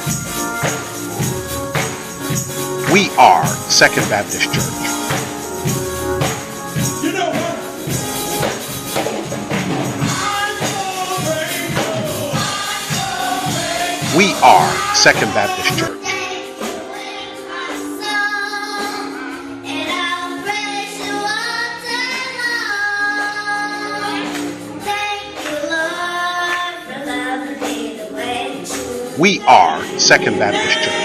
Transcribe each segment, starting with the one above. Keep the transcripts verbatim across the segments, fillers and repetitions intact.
We are Second Baptist Church. You know what? We are Second Baptist Church. We are Second Baptist Church.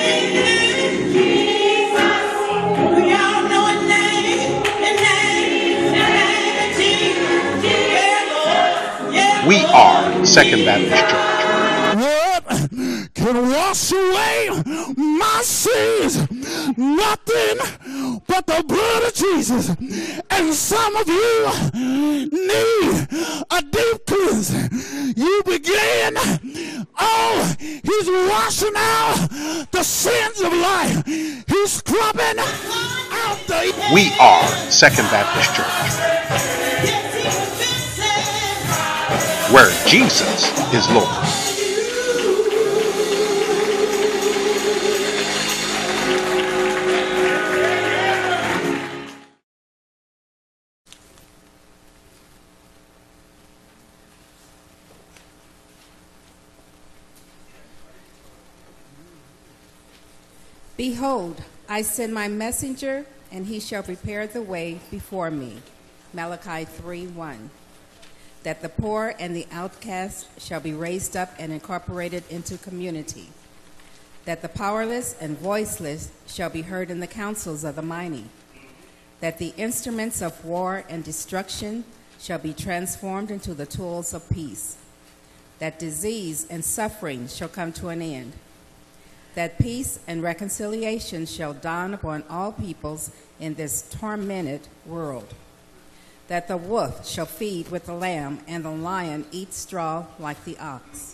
We are Second Baptist Church. What can wash away my sins? Nothing but the blood of Jesus. And some of you need a deep cleansing. You begin, oh, he's washing out the sins of life. He's scrubbing out the... We are Second Baptist Church, where Jesus is Lord. Behold, I send my messenger, and he shall prepare the way before me. Malachi three one. That the poor and the outcast shall be raised up and incorporated into community. That the powerless and voiceless shall be heard in the councils of the mighty. That the instruments of war and destruction shall be transformed into the tools of peace. That disease and suffering shall come to an end. That peace and reconciliation shall dawn upon all peoples in this tormented world. That the wolf shall feed with the lamb, and the lion eat straw like the ox.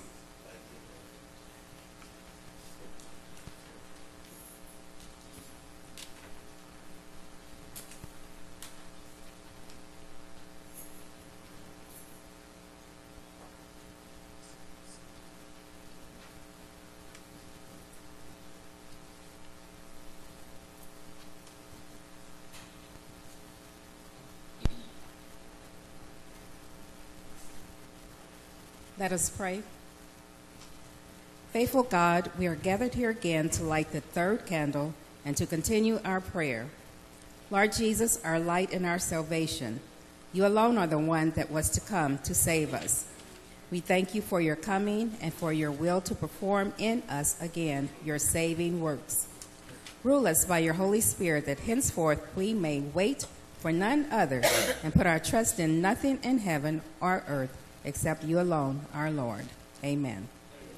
Let us pray. Faithful God, we are gathered here again to light the third candle and to continue our prayer. Lord Jesus, our light and our salvation, you alone are the one that was to come to save us. We thank you for your coming and for your will to perform in us again your saving works. Rule us by your Holy Spirit, that henceforth we may wait for none other and put our trust in nothing in heaven or earth except you alone, our Lord. Amen.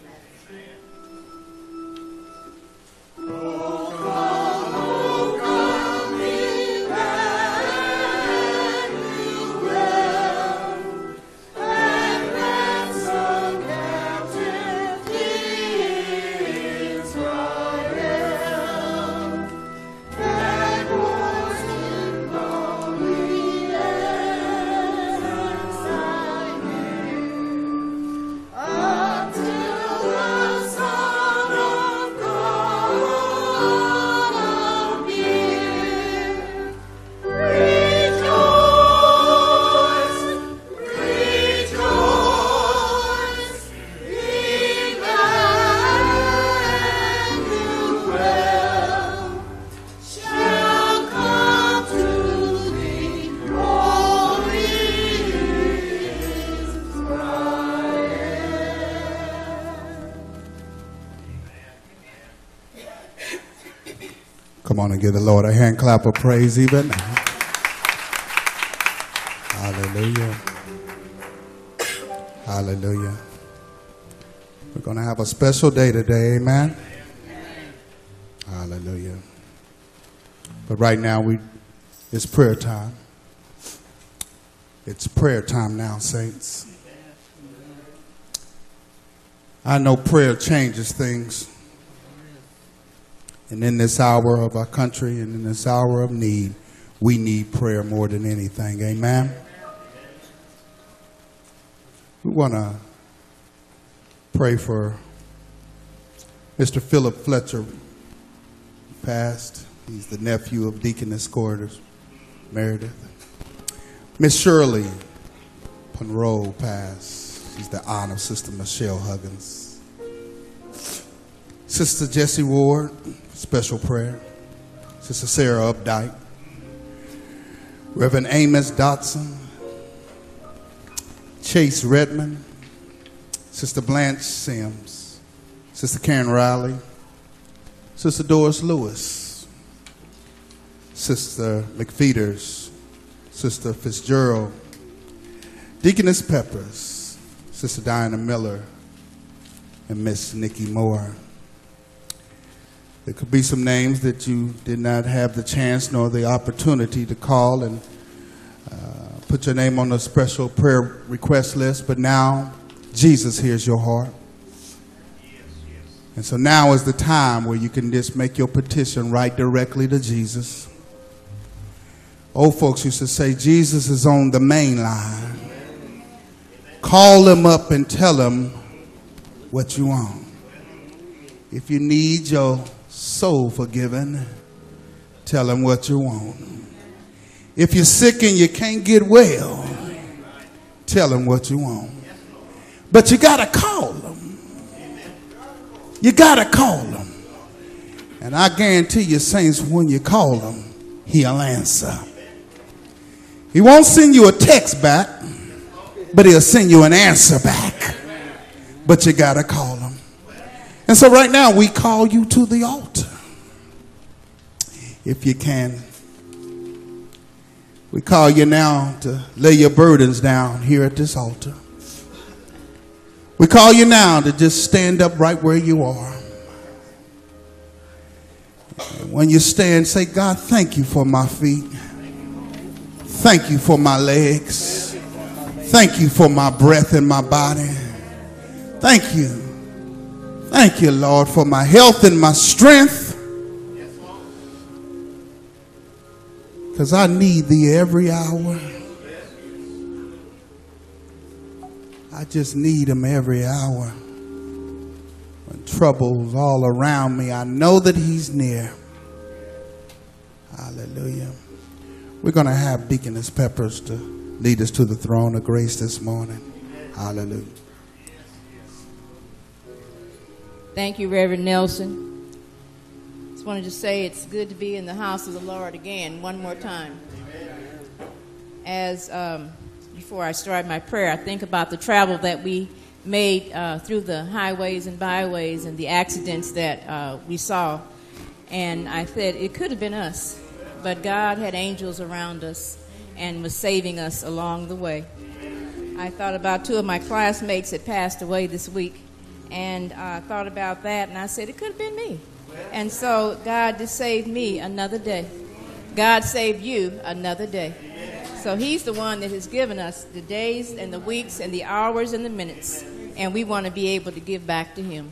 Come on and give the Lord a hand clap of praise even. Hallelujah. Hallelujah. We're going to have a special day today, amen? Hallelujah. But right now, we it's prayer time. It's prayer time now, saints. I know prayer changes things. And in this hour of our country and in this hour of need, we need prayer more than anything. Amen? We want to pray for Mister Philip Fletcher passed. He's the nephew of Deaconess Corridors Meredith. Miss Shirley Monroe passed. She's the aunt of Sister Michelle Huggins. Sister Jessie Ward, special prayer. Sister Sarah Updike. Reverend Amos Dotson. Chase Redmond. Sister Blanche Sims. Sister Karen Riley. Sister Doris Lewis. Sister McFeeters. Sister Fitzgerald. Deaconess Peppers. Sister Diana Miller. And Miss Nikki Moore. There could be some names that you did not have the chance nor the opportunity to call and uh, put your name on a special prayer request list, but now Jesus hears your heart. And so now is the time where you can just make your petition right directly to Jesus. Old folks used to say, Jesus is on the main line. Call him up and tell him what you want. If you need your soul forgiven, tell him what you want. If you're sick and you can't get well, tell him what you want. But you got to call him. You got to call him. And I guarantee you, saints, when you call him, he'll answer. He won't send you a text back, but he'll send you an answer back. But you got to call him. And so right now we call you to the altar. If you can. We call you now to lay your burdens down here at this altar. We call you now to just stand up right where you are. And when you stand, say, God, thank you for my feet. Thank you for my legs. Thank you for my breath in my body. Thank you. Thank you, Lord, for my health and my strength. Because I need thee every hour. I just need him every hour. When trouble's all around me, I know that he's near. Hallelujah. We're going to have Deaconess Peppers to lead us to the throne of grace this morning. Hallelujah. Thank you, Reverend Nelson. Just wanted to say it's good to be in the house of the Lord again, one more time. As um, before I start my prayer, I think about the travel that we made uh, through the highways and byways and the accidents that uh, we saw. And I said it could have been us, but God had angels around us and was saving us along the way. I thought about two of my classmates that passed away this week. And I uh, thought about that, and I said, it could have been me. And so God just saved me another day. God saved you another day. So he's the one that has given us the days and the weeks and the hours and the minutes. And we want to be able to give back to him.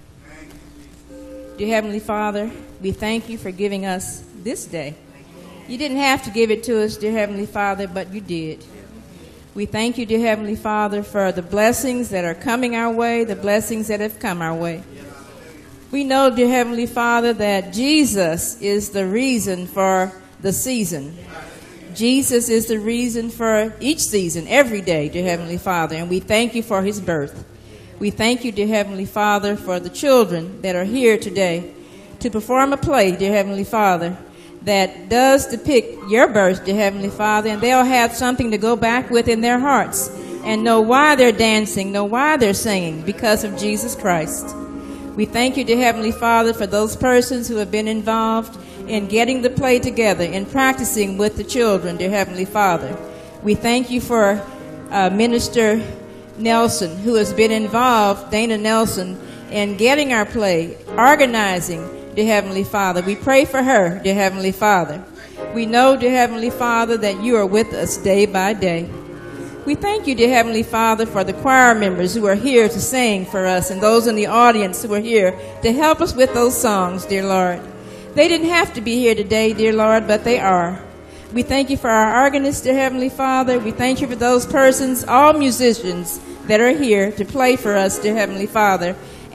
Dear Heavenly Father, we thank you for giving us this day. You didn't have to give it to us, dear Heavenly Father, but you did. We thank you, dear Heavenly Father, for the blessings that are coming our way, the blessings that have come our way. We know, dear Heavenly Father, that Jesus is the reason for the season. Jesus is the reason for each season, every day, dear Heavenly Father, and we thank you for his birth. We thank you, dear Heavenly Father, for the children that are here today to perform a play, dear Heavenly Father, that does depict your birth, dear Heavenly Father, and they'll have something to go back with in their hearts and know why they're dancing, know why they're singing, because of Jesus Christ. We thank you, dear Heavenly Father, for those persons who have been involved in getting the play together and practicing with the children, dear Heavenly Father. We thank you for uh, Minister Nelson, who has been involved, Dana Nelson, in getting our play, organizing, dear Heavenly Father. We pray for her, dear Heavenly Father. We know, dear Heavenly Father, that you are with us day by day. We thank you, dear Heavenly Father, for the choir members who are here to sing for us and those in the audience who are here to help us with those songs, dear Lord. They didn't have to be here today, dear Lord, but they are. We thank you for our organist, dear Heavenly Father. We thank you for those persons, all musicians that are here to play for us, dear Heavenly Father.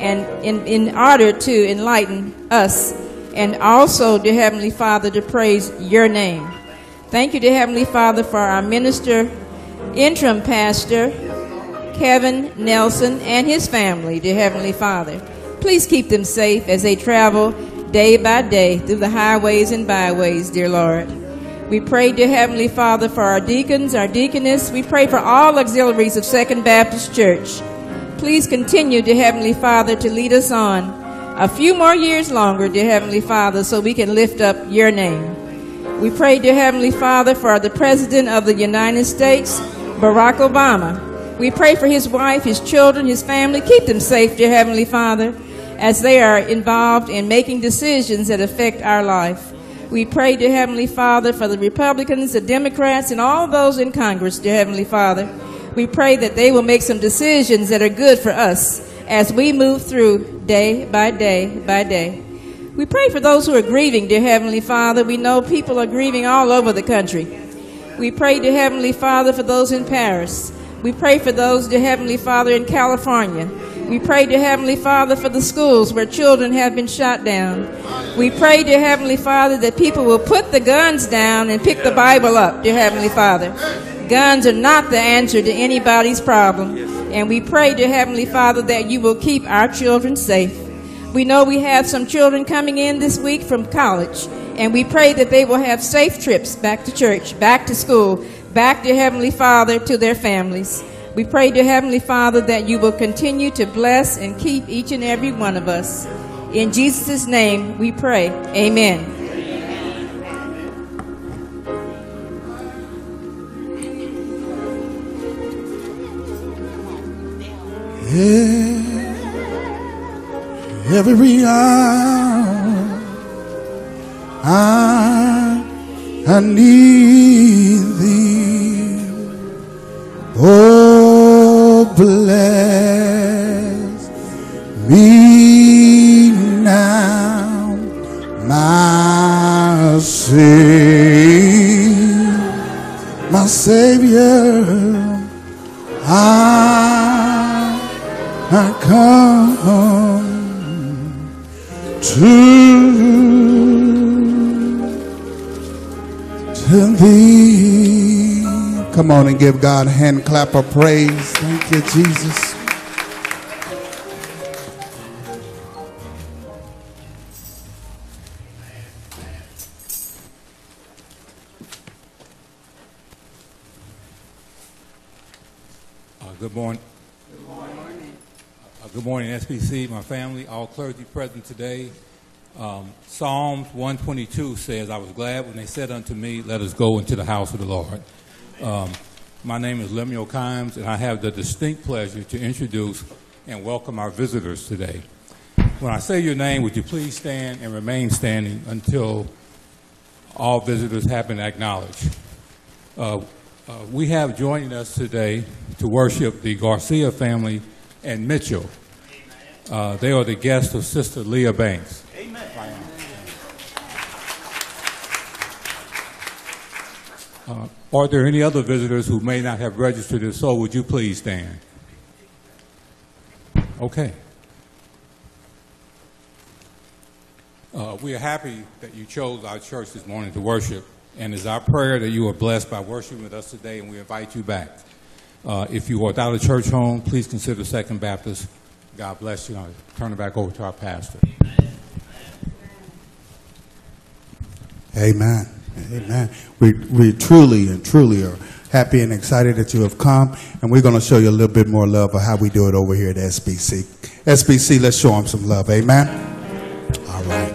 and in, in order to enlighten us, and also, dear Heavenly Father, to praise your name. Thank you, dear Heavenly Father, for our minister, interim pastor, Kevin Nelson, and his family, dear Heavenly Father. Please keep them safe as they travel day by day through the highways and byways, dear Lord. We pray, dear Heavenly Father, for our deacons, our deaconess. We pray for all auxiliaries of Second Baptist Church. Please continue, dear Heavenly Father, to lead us on a few more years longer, dear Heavenly Father, so we can lift up your name. We pray, dear Heavenly Father, for the President of the United States, Barack Obama. We pray for his wife, his children, his family. Keep them safe, dear Heavenly Father, as they are involved in making decisions that affect our life. We pray, dear Heavenly Father, for the Republicans, the Democrats, and all those in Congress, dear Heavenly Father. We pray that they will make some decisions that are good for us as we move through day by day by day. We pray for those who are grieving, dear Heavenly Father. We know people are grieving all over the country. We pray, dear Heavenly Father, for those in Paris. We pray for those, dear Heavenly Father, in California. We pray, dear Heavenly Father, for the schools where children have been shot down. We pray, dear Heavenly Father, that people will put the guns down and pick the Bible up, dear Heavenly Father. Guns are not the answer to anybody's problem. And we pray, dear Heavenly Father, that you will keep our children safe. We know we have some children coming in this week from college, and we pray that they will have safe trips back to church, back to school, back, dear Heavenly Father, to their families. We pray, dear Heavenly Father, that you will continue to bless and keep each and every one of us. In Jesus' name we pray. Amen. Yeah, every hour I, I need thee. Oh, bless me now, my Savior, my Savior. I I come to, to thee. Come on and give God a hand clap of praise. Thank you, Jesus. Uh, good morning. Good morning, S B C, my family, all clergy present today. Um, Psalms one twenty-two says, I was glad when they said unto me, let us go into the house of the Lord. Um, my name is Lemuel Kimes, and I have the distinct pleasure to introduce and welcome our visitors today. When I say your name, would you please stand and remain standing until all visitors have been acknowledged. Uh, uh, we have joining us today to worship the Garcia family and Mitchell. Uh, they are the guests of Sister Leah Banks. Amen. Uh, are there any other visitors who may not have registered? If so, would you please stand? Okay. Uh, we are happy that you chose our church this morning to worship, and it's our prayer that you are blessed by worshiping with us today, and we invite you back. Uh, if you are without a church home, please consider Second Baptist. God bless you. I'll turn it back over to our pastor. Amen. Amen. We, we truly and truly are happy and excited that you have come, and we're going to show you a little bit more love of how we do it over here at S B C. S B C, let's show them some love. Amen. All right.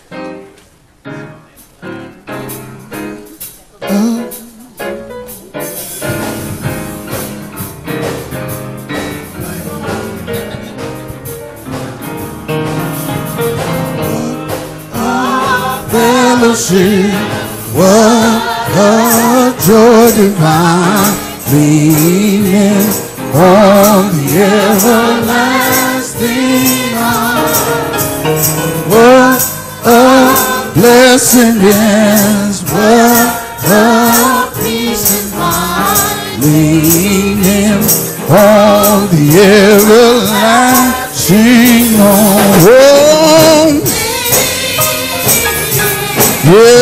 What a joy divine, leaning on the everlasting arms. What a blessing is, what a peace of mind, leaning on the everlasting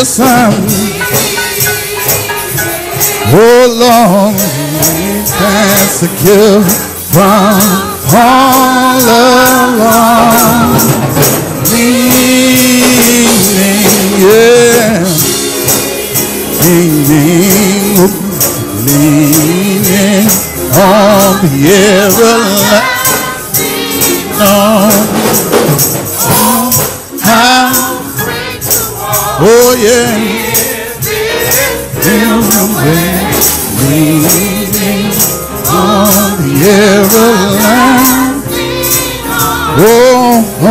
Yes, I'm. Oh Lord, and secure from all along. Leaning, yeah. Leaning, leaning on the everlasting arm. How, oh yeah, leaning on the everlasting arm. Oh, oh,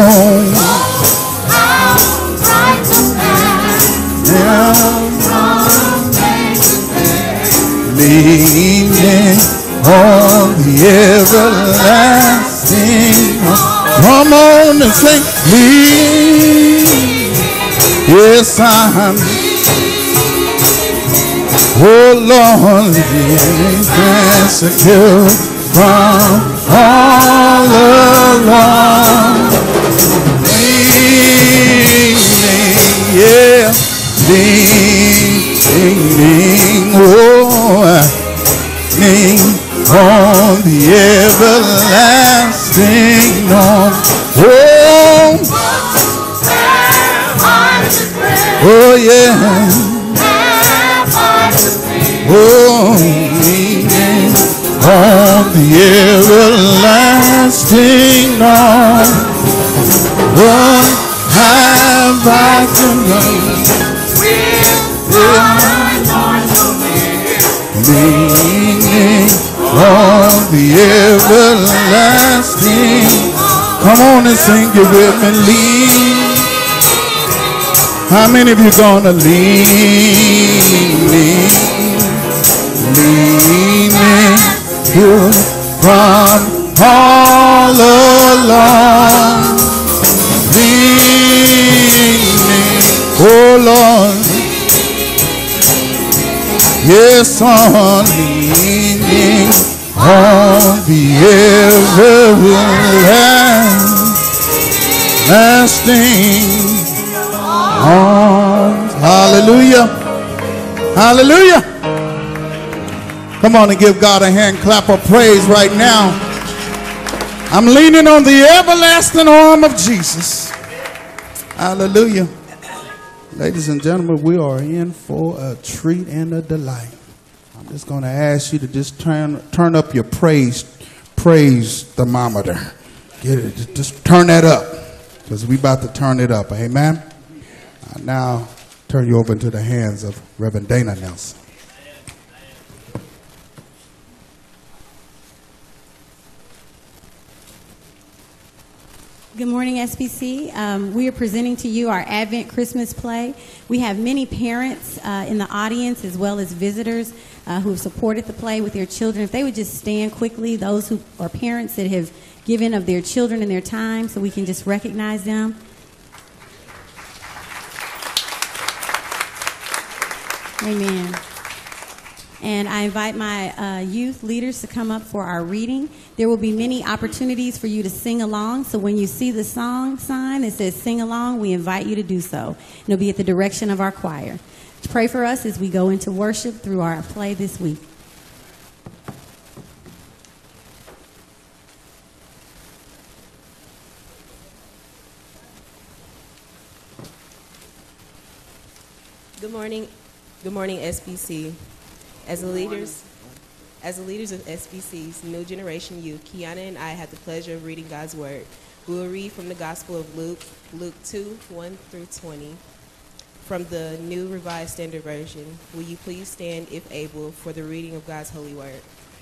leaning on the everlasting arm. Come on and sing. Lean. Yes, I'm. Oh Lord, leaning and secure from all along. Leaning, yeah, leaning, oh, leaning on the everlasting arm. Oh, oh yeah. Oh, leaning on the everlasting arm. What have I to learn? Leaning on the everlasting. Come on and sing it with me. Lean. How many of you gonna lean? Lean. Leaning you from all along. Leaning, oh Lord. Yes, I'm leaning on the everlasting arms. Hallelujah. Hallelujah. Come on and give God a hand clap of praise right now. I'm leaning on the everlasting arm of Jesus. Hallelujah. Ladies and gentlemen, we are in for a treat and a delight. I'm just going to ask you to just turn turn up your praise praise thermometer. Get it, just turn that up, because we about to turn it up. Amen. I now turn you over into the hands of Reverend Dana Nelson. Good morning, S B C. Um, we are presenting to you our Advent Christmas play. We have many parents uh, in the audience as well as visitors uh, who have supported the play with their children. If they would just stand quickly, those who are parents that have given of their children and their time, so we can just recognize them. Amen. And I invite my uh, youth leaders to come up for our reading. There will be many opportunities for you to sing along. So when you see the song sign that says sing along, we invite you to do so. And it'll be at the direction of our choir. Pray for us as we go into worship through our play this week. Good morning. Good morning, S B C. As the leaders, as the leaders of S B C's New Generation Youth, Kiana and I had the pleasure of reading God's Word. We will read from the Gospel of Luke, Luke two, one through twenty, from the New Revised Standard Version. Will you please stand, if able, for the reading of God's holy word?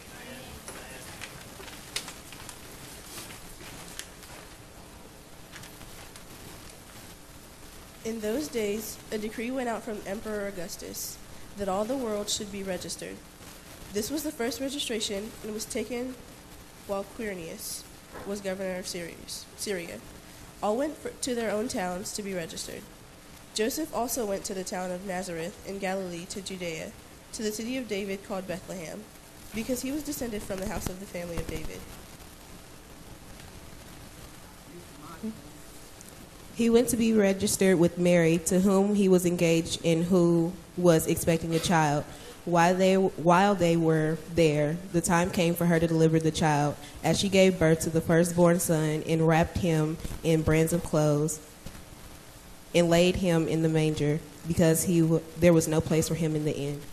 In those days, a decree went out from Emperor Augustus that all the world should be registered. This was the first registration and was taken while Quirinius was governor of Syria. All went for, to their own towns to be registered. Joseph also went to the town of Nazareth in Galilee to Judea, to the city of David called Bethlehem, because he was descended from the house of the family of David. He went to be registered with Mary, to whom he was engaged and who was expecting a child. While they, while they were there, the time came for her to deliver the child. As she gave birth to the firstborn son and wrapped him in bands of clothes and laid him in the manger, because he w- there was no place for him in the inn.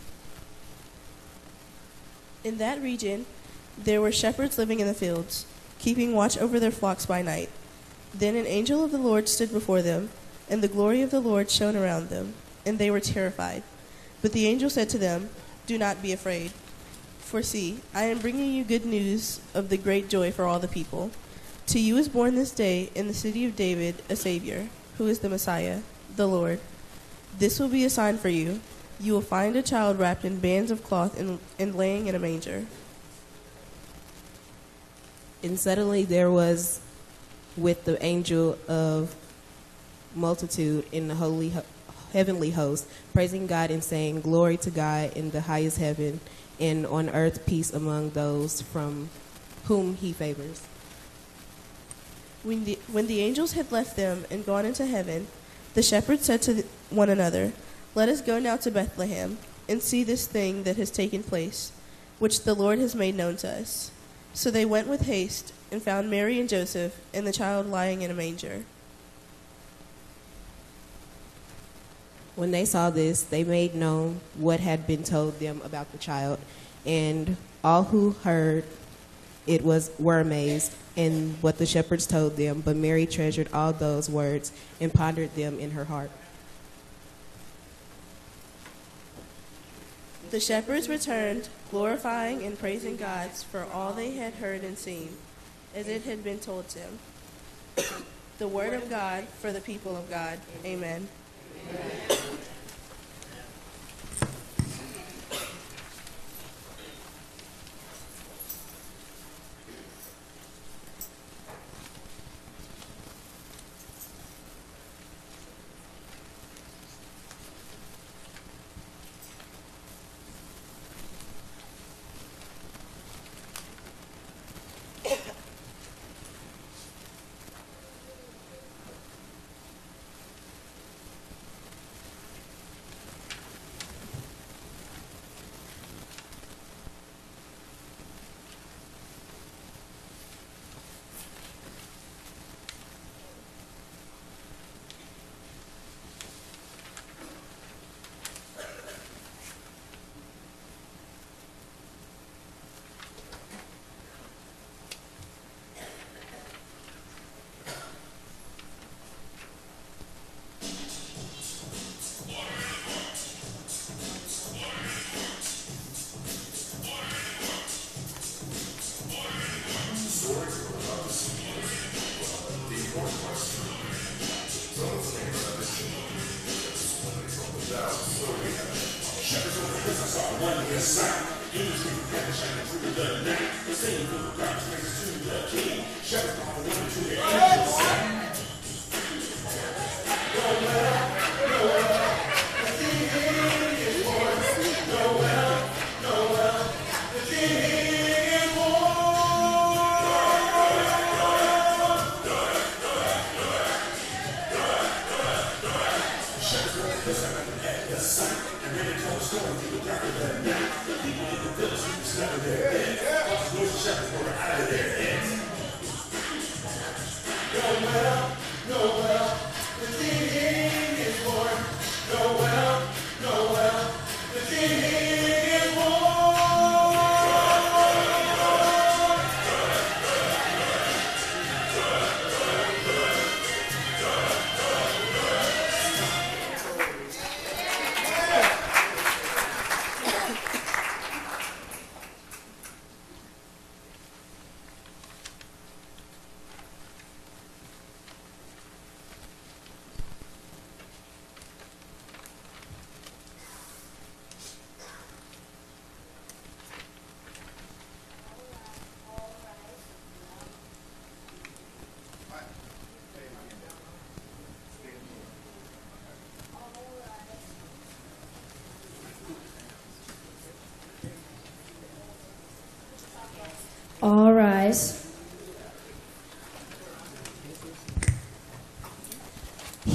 In that region, there were shepherds living in the fields, keeping watch over their flocks by night. Then an angel of the Lord stood before them, and the glory of the Lord shone around them, and they were terrified. But the angel said to them, "Do not be afraid. For see, I am bringing you good news of the great joy for all the people. To you is born this day in the city of David a Savior, who is the Messiah, the Lord. This will be a sign for you. You will find a child wrapped in bands of cloth and, and laying in a manger." And suddenly there was with the angel of multitude in the holy ho- heavenly host, praising God and saying, "Glory to God in the highest heaven, and on earth peace among those from whom he favors." When the, when the angels had left them and gone into heaven, the shepherds said to one another, "Let us go now to Bethlehem and see this thing that has taken place, which the Lord has made known to us." So they went with haste and found Mary and Joseph and the child lying in a manger. When they saw this, they made known what had been told them about the child, and all who heard it was were amazed in what the shepherds told them. But Mary treasured all those words and pondered them in her heart. The shepherds returned, glorifying and praising God for all they had heard and seen, as it had been told them. The word of God for the people of God. Amen. Amen.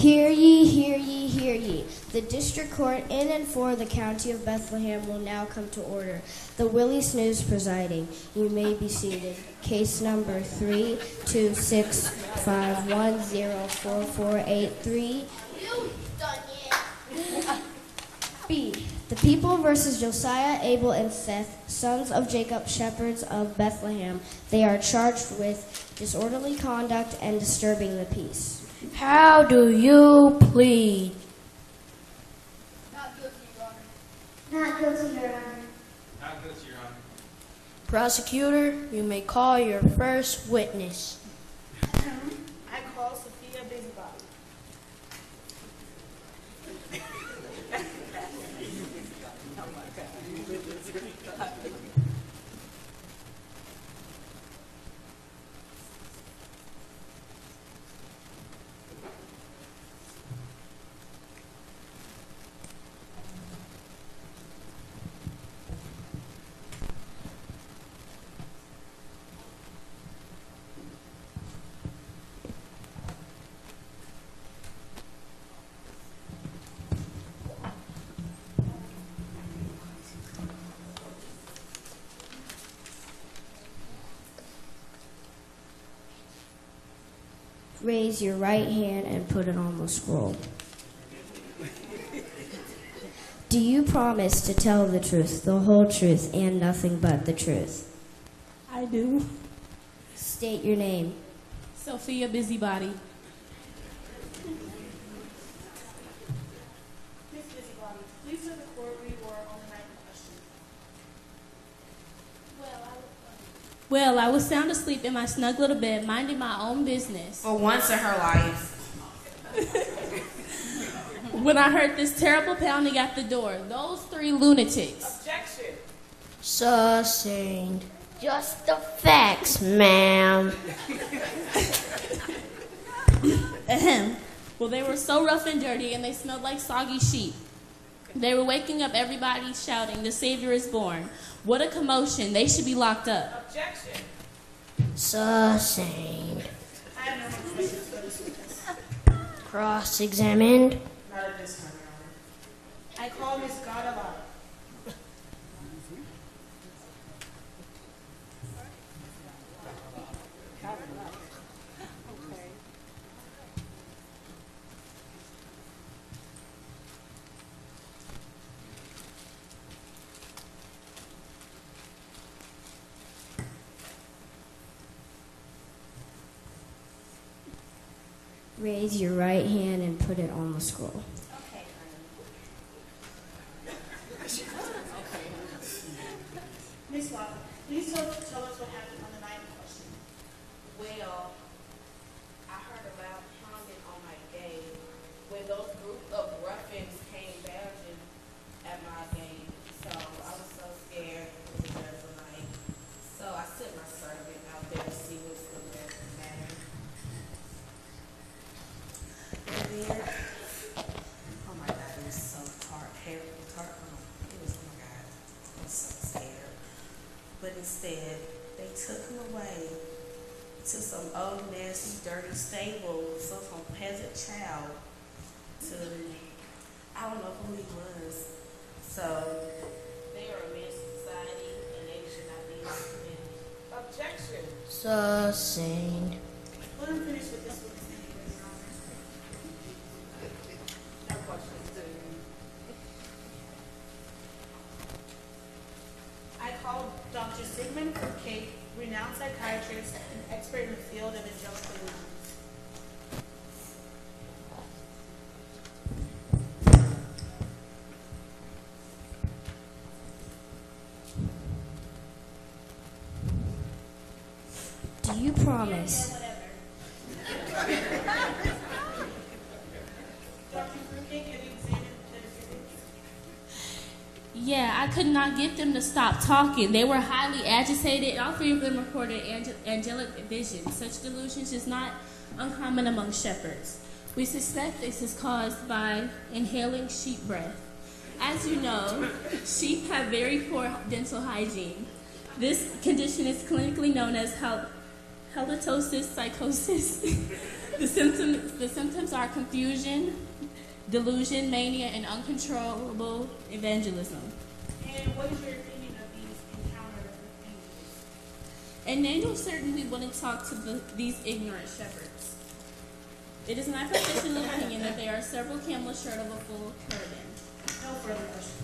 Hear ye, hear ye, hear ye. The district court in and for the county of Bethlehem will now come to order. The Willie Snooze presiding. You may be seated. Case number three two six five one zero four four eight three. B. The people versus Josiah, Abel, and Seth, sons of Jacob, shepherds of Bethlehem. They are charged with disorderly conduct and disturbing the peace. How do you plead? Not guilty, Your Honor. Not guilty, Your Honor. Not guilty, Your Honor. Prosecutor, you may call your first witness. I call Sophia Busybody. Raise your right hand and put it on the scroll. Do you promise to tell the truth, the whole truth, and nothing but the truth? I do. State your name. Sophia Busybody. Miss Busybody, please tell the court where you were on the night in question. Well, I was... Well, I was sound asleep in my snug little bed, minding my own business. For once in her life. When I heard this terrible pounding at the door, those three lunatics. Objection. Sustained. Just the facts, ma'am. Ahem. Well, they were so rough and dirty, and they smelled like soggy sheep. They were waking up everybody shouting, "The Savior is born." What a commotion. They should be locked up. Objection. Sustained. I have no more questions for this witness. Cross-examined. Not at this time, Your Honor. I call Miss Guadalajara. Raise your right hand and put it on the scroll. Okay. Miss Walker, please tell, tell us what happened on the night in question. Well, I heard a loud pounding on my gate when those group of ruffians came bashing at my gate. So I was so scared it was the rest of the night. So I sent my servant out there to see what's the rest of the matter. And then, oh my God, it was so tart, hair, tart, oh, it was, oh my God, I was so scared. But instead, they took him away to some old, nasty, dirty stable, so some peasant child to, I don't know who he was. So, they are a menace to society, and they should not be implemented. Objection. Sustained. Let him finish with this one. Your Honor. No questions. I call Doctor Sigmund Cape, renowned psychiatrist and expert in the field of angelic illusions. Do you promise? Doctor Fruitcake, have you examined the defendants? Yeah, I could not get them to stop talking. They were highly agitated. All three of them reported angel- angelic visions. Such delusions is not uncommon among shepherds. We suspect this is caused by inhaling sheep breath. As you know, sheep have very poor dental hygiene. This condition is clinically known as hal- halitosis psychosis. The symptoms, the symptoms are confusion, delusion, mania, and uncontrollable evangelism. And what is your opinion of these encounters with angels? An angel certainly wouldn't talk to the, these ignorant shepherds. It is my professional opinion that there are several camels short of a full caravan. No further questions.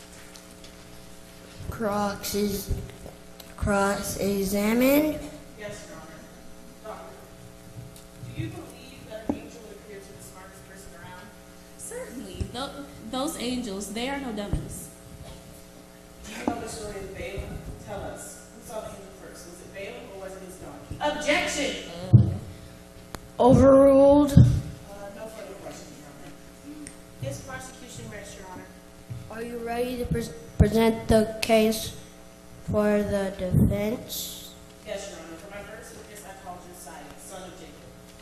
Cross is cross-examined. Yes, Your Honor. Doctor, do you believe that an angel would appear to the smartest person around? Certainly. Tho- those angels, they are no dummies. Do you know the story of Balaam? Tell us. Who saw the angel first? Was it Balaam or was it his donkey? Objection! Overruled. Uh, no further questions, Your Honor. His prosecution rests, Your Honor. Are you ready to pre- present the case for the defense? Yes, Your Honor. For my first witness, I called Josiah, son of Jacob.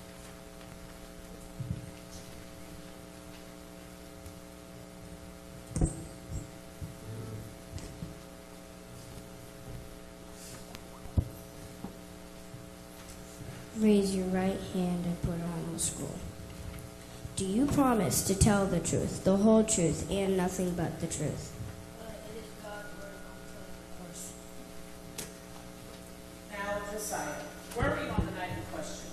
Raise your right hand and put it on the scroll. Do you promise to tell the truth, the whole truth, and nothing but the truth? It is God's word, I'm telling you, of course. Now, Josiah, where were you on the night in question?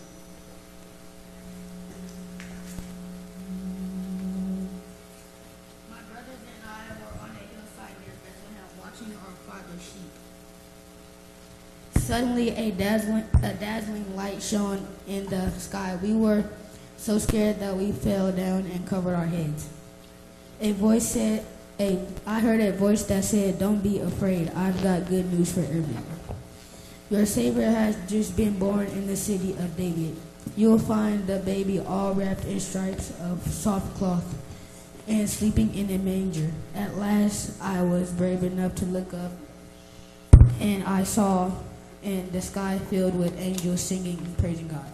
My brothers and I were on a hillside near Bethlehem watching our father's sheep. Suddenly, a dazzling, a dazzling light shone in the sky. We were so scared that we fell down and covered our heads. A voice said, "A." I heard a voice that said, "Don't be afraid. I've got good news for everyone. Your Savior has just been born in the city of David. You will find the baby all wrapped in stripes of soft cloth and sleeping in a manger." At last, I was brave enough to look up, and I saw and the sky filled with angels singing and praising God.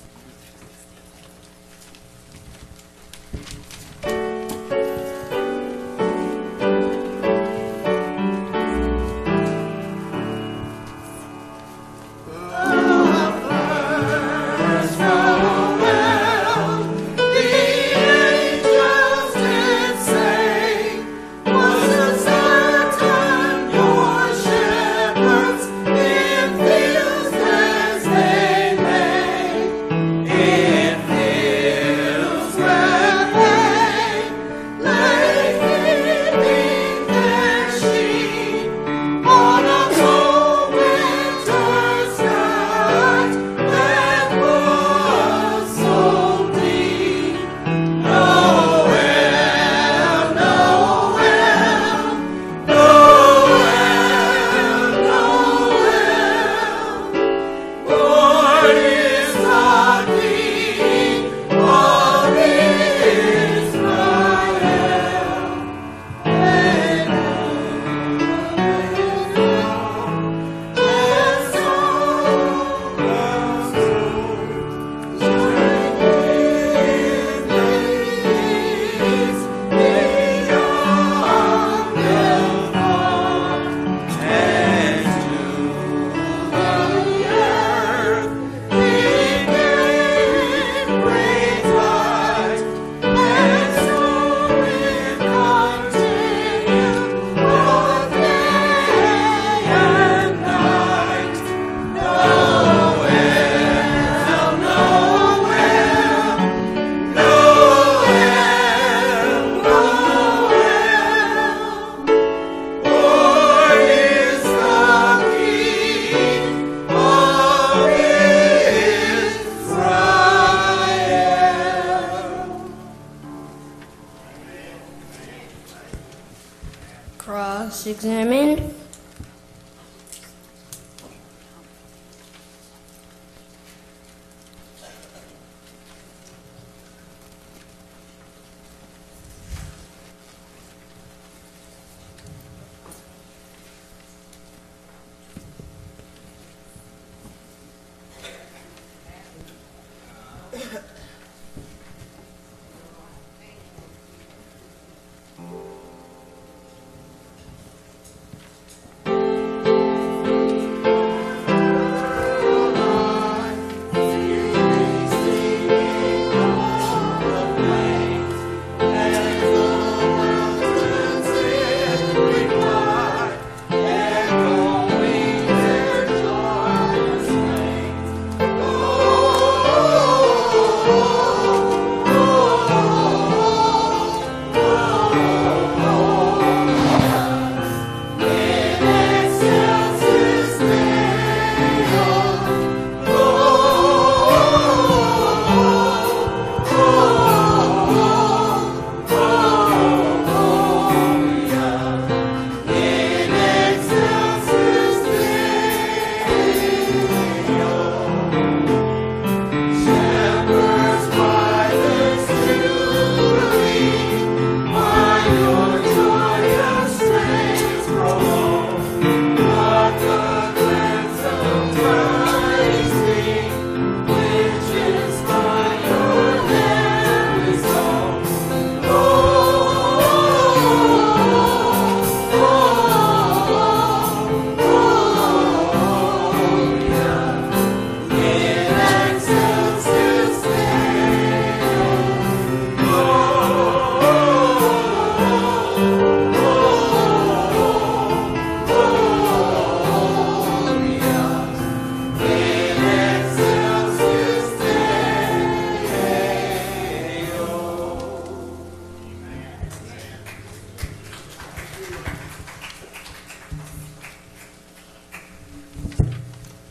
Cross-examined.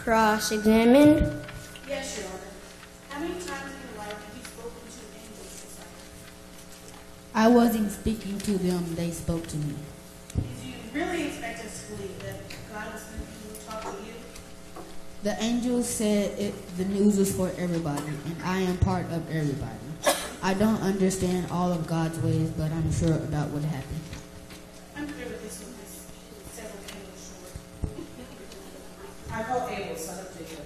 cross-examined? Yes, Your Honor. How many times in your life have you spoken to angels this life? I wasn't speaking to them, they spoke to me. Did you really expect us to believe that God was going to talk to you? The angels said it, the news was for everybody, and I am part of everybody. I don't understand all of God's ways, but I'm sure about what happened. I'm clear with this one. This several candles short. I call Abel, son of Jacob.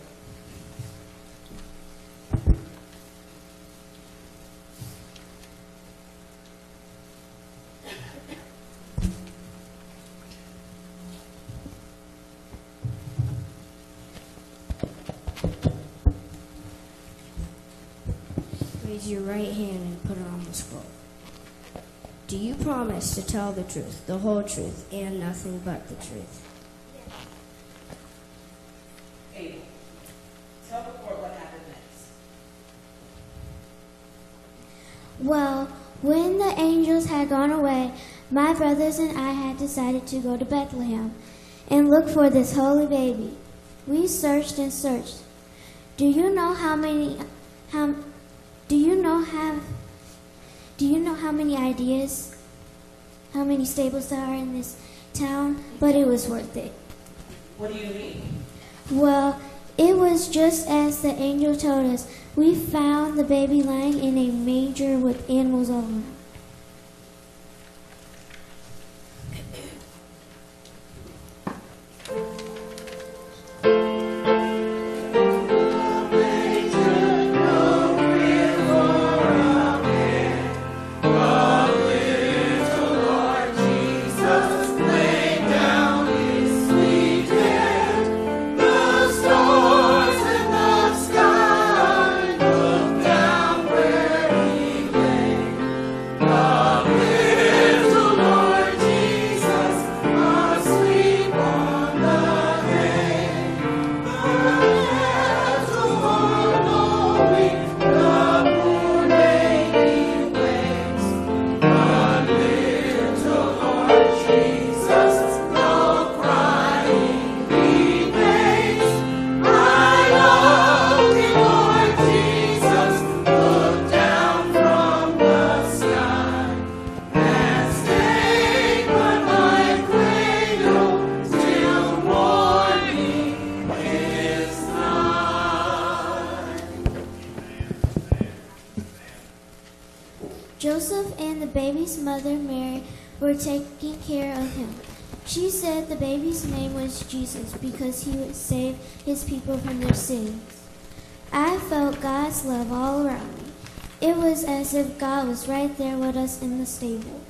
Raise your right hand and put it on the scroll. Do you promise to tell the truth, the whole truth, and nothing but the truth? Abel, tell the court what happened next. Well, when the angels had gone away, my brothers and I had decided to go to Bethlehem and look for this holy baby. We searched and searched. Do you know how many how do you know have do you know how many ideas how many stables there are in this town? But it was worth it. What do you mean? Well, it was just as the angel told us. We found the baby lying in a manger with animals all around. Joseph and the baby's mother, Mary, were taking care of him. She said the baby's name was Jesus because he would save his people from their sins. I felt God's love all around me. It was as if God was right there with us in the stable.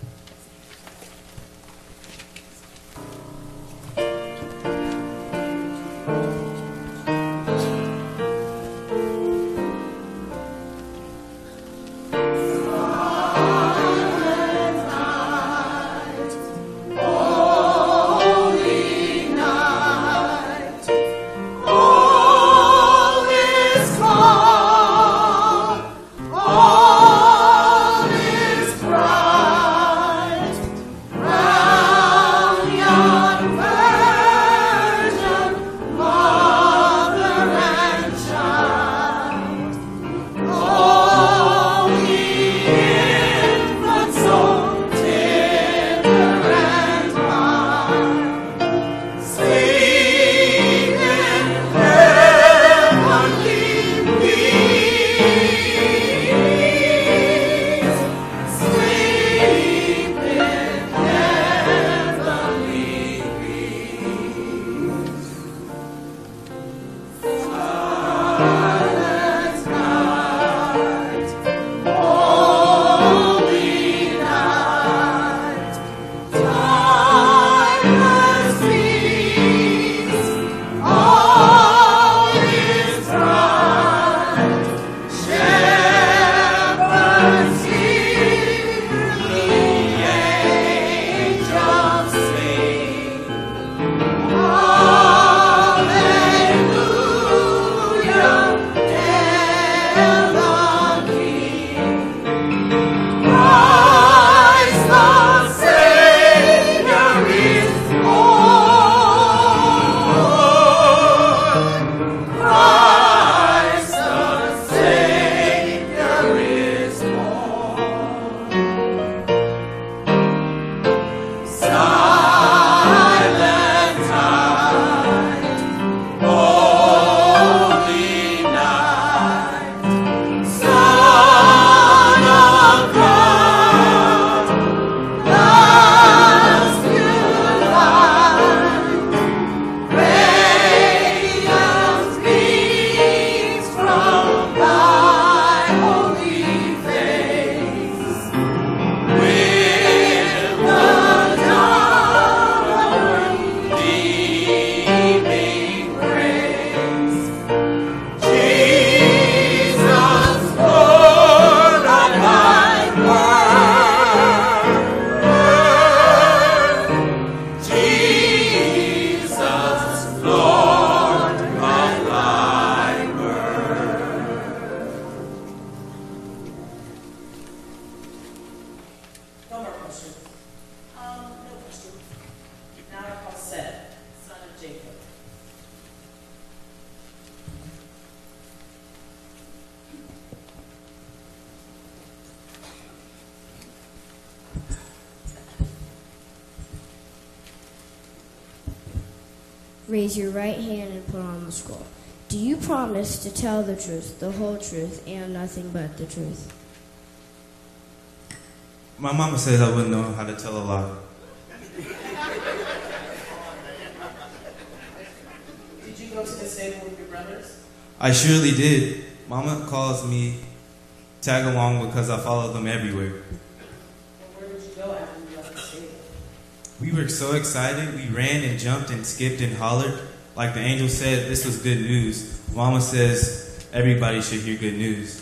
All is bright. question? Um, no question. Now I call Seth, son of Jacob. Raise your right hand and put on the scroll. Do you promise to tell the truth, the whole truth, and nothing but the truth? My mama says I wouldn't know how to tell a lie. Did you go to the stable with your brothers? I surely did. Mama calls me tag along because I follow them everywhere. Well, where did you go after you left the stable? We were so excited, we ran and jumped and skipped and hollered. Like the angel said, this was good news. Mama says everybody should hear good news.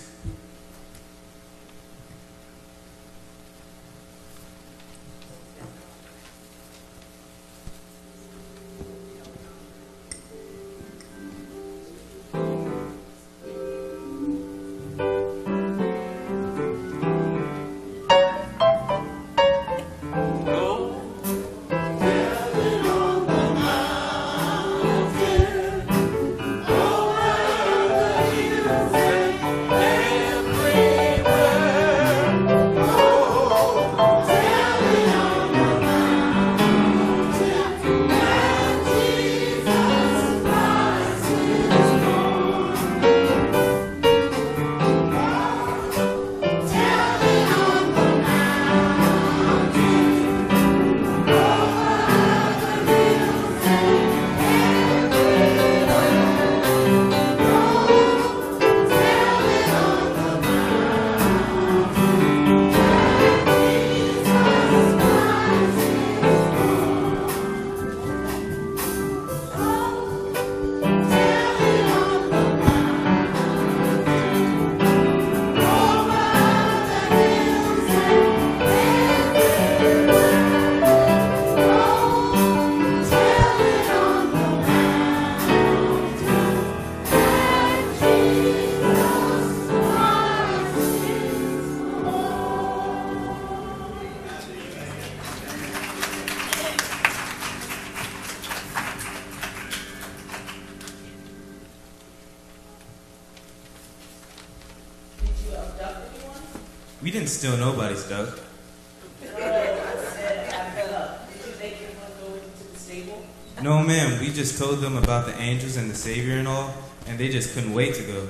We didn't steal nobody's stuff. No, ma'am. We just told them about the angels and the Savior and all, and they just couldn't wait to go.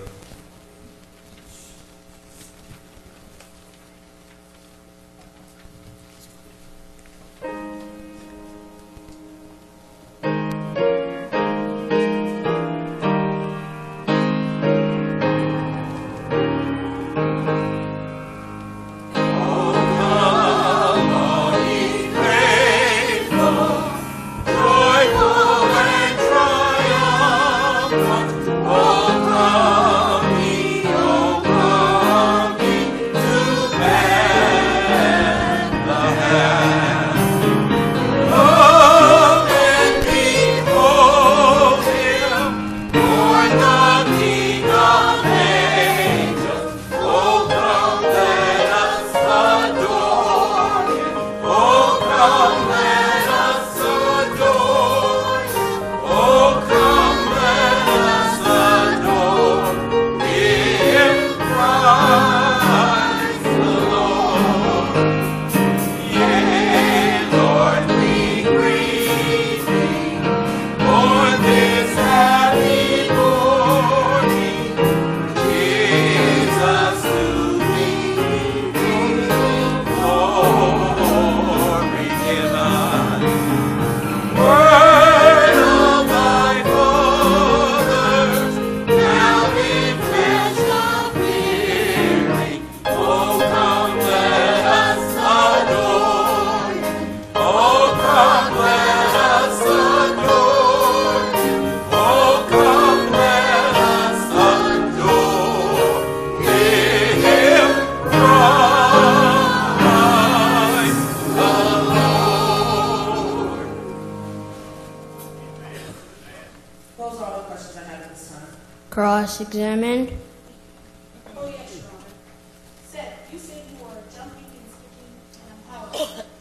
Cross-examined. Oh, yes, Your Honor. Seth, you said you were jumping and skipping and hollering.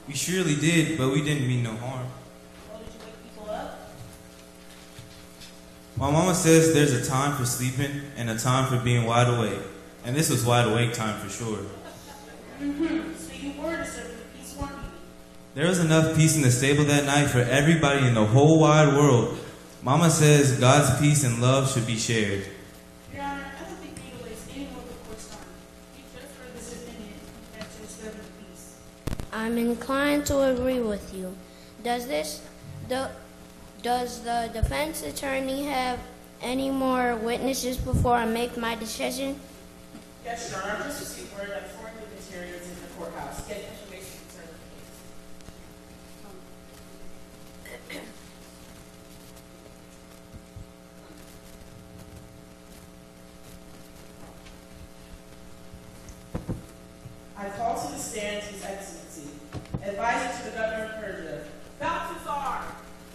We surely did, but we didn't mean no harm. Oh, did you wake people up? My mama says there's a time for sleeping and a time for being wide awake. And this was wide awake time for sure. Mm-hmm. So you were disturbing the peace, weren't you? There was enough peace in the stable that night for everybody in the whole wide world. Mama says God's peace and love should be shared. Your Honor, I don't think we need to waste any more of the court's time. We just heard this opinion that you're disturbing the peace. I'm inclined to agree with you. Does this, the, does the defense attorney have any more witnesses before I make my decision? Yes, Your Honor. I just received word that foreign dignitaries in the courthouse get information concerning the case. I call to the stand His Excellency, advisor to the Governor of Persia, Balthazar.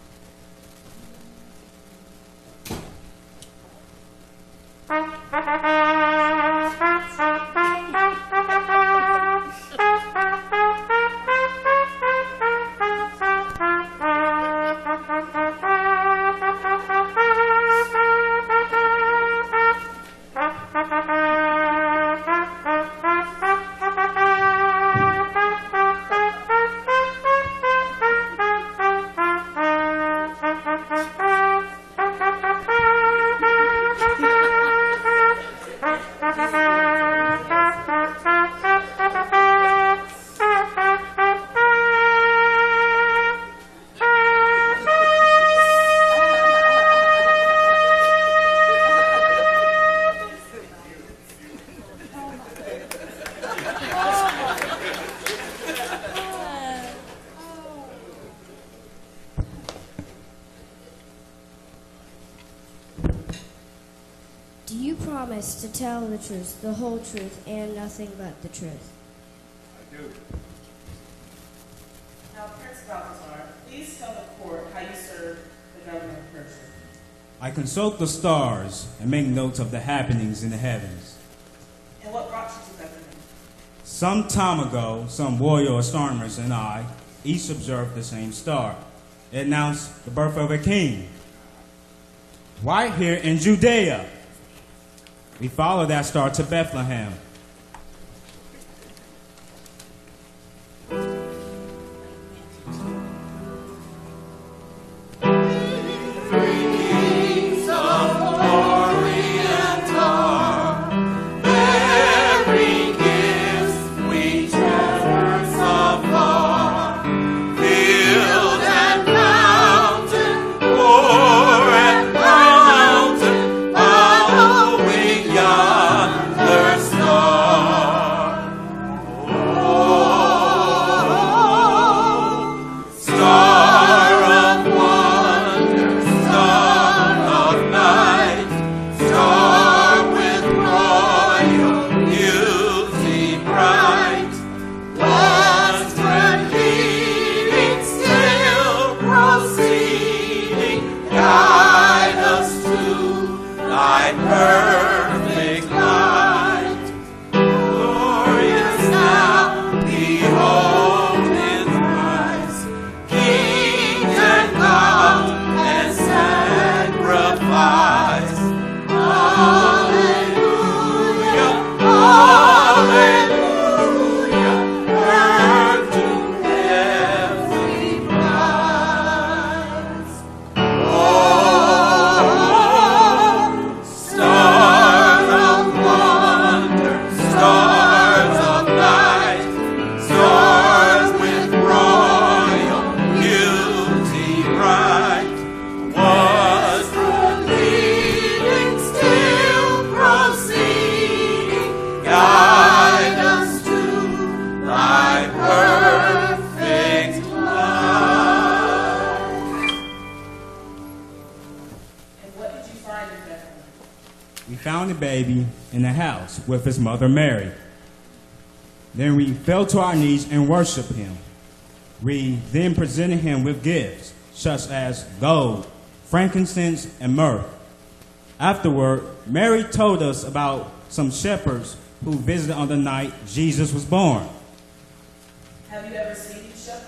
Do you promise to tell the truth, the whole truth, and nothing but the truth? I do. Now, Prince Balthazar, please tell the court how you served the Governor of Persia. I consult the stars and make notes of the happenings in the heavens. And what brought you to Bethlehem? Some time ago, some royal astronomers and I each observed the same star. It announced the birth of a king. Right here in Judea. We followed that star to Bethlehem. With his mother Mary. Then we fell to our knees and worshiped him. We then presented him with gifts, such as gold, frankincense, and myrrh. Afterward, Mary told us about some shepherds who visited on the night Jesus was born. Have you ever seen these shepherds?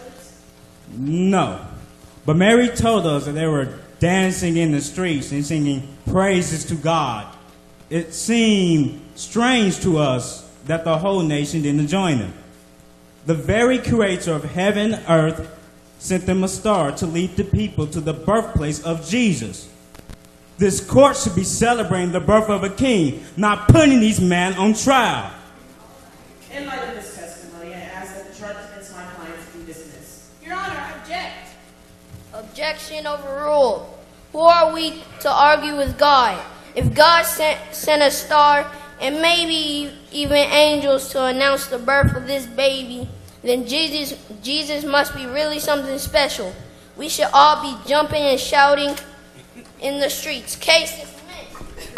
No. But Mary told us that they were dancing in the streets and singing praises to God. It seemed strange to us that the whole nation didn't join them. The very creator of heaven and earth sent them a star to lead the people to the birthplace of Jesus. This court should be celebrating the birth of a king, not putting these men on trial. In light of this testimony, I ask that the charge against my clients be dismissed. Your Honor, I object. Objection overruled. Who are we to argue with God? If God sent, sent a star and maybe even angels to announce the birth of this baby, then Jesus, Jesus must be really something special. We should all be jumping and shouting in the streets. Case dismissed.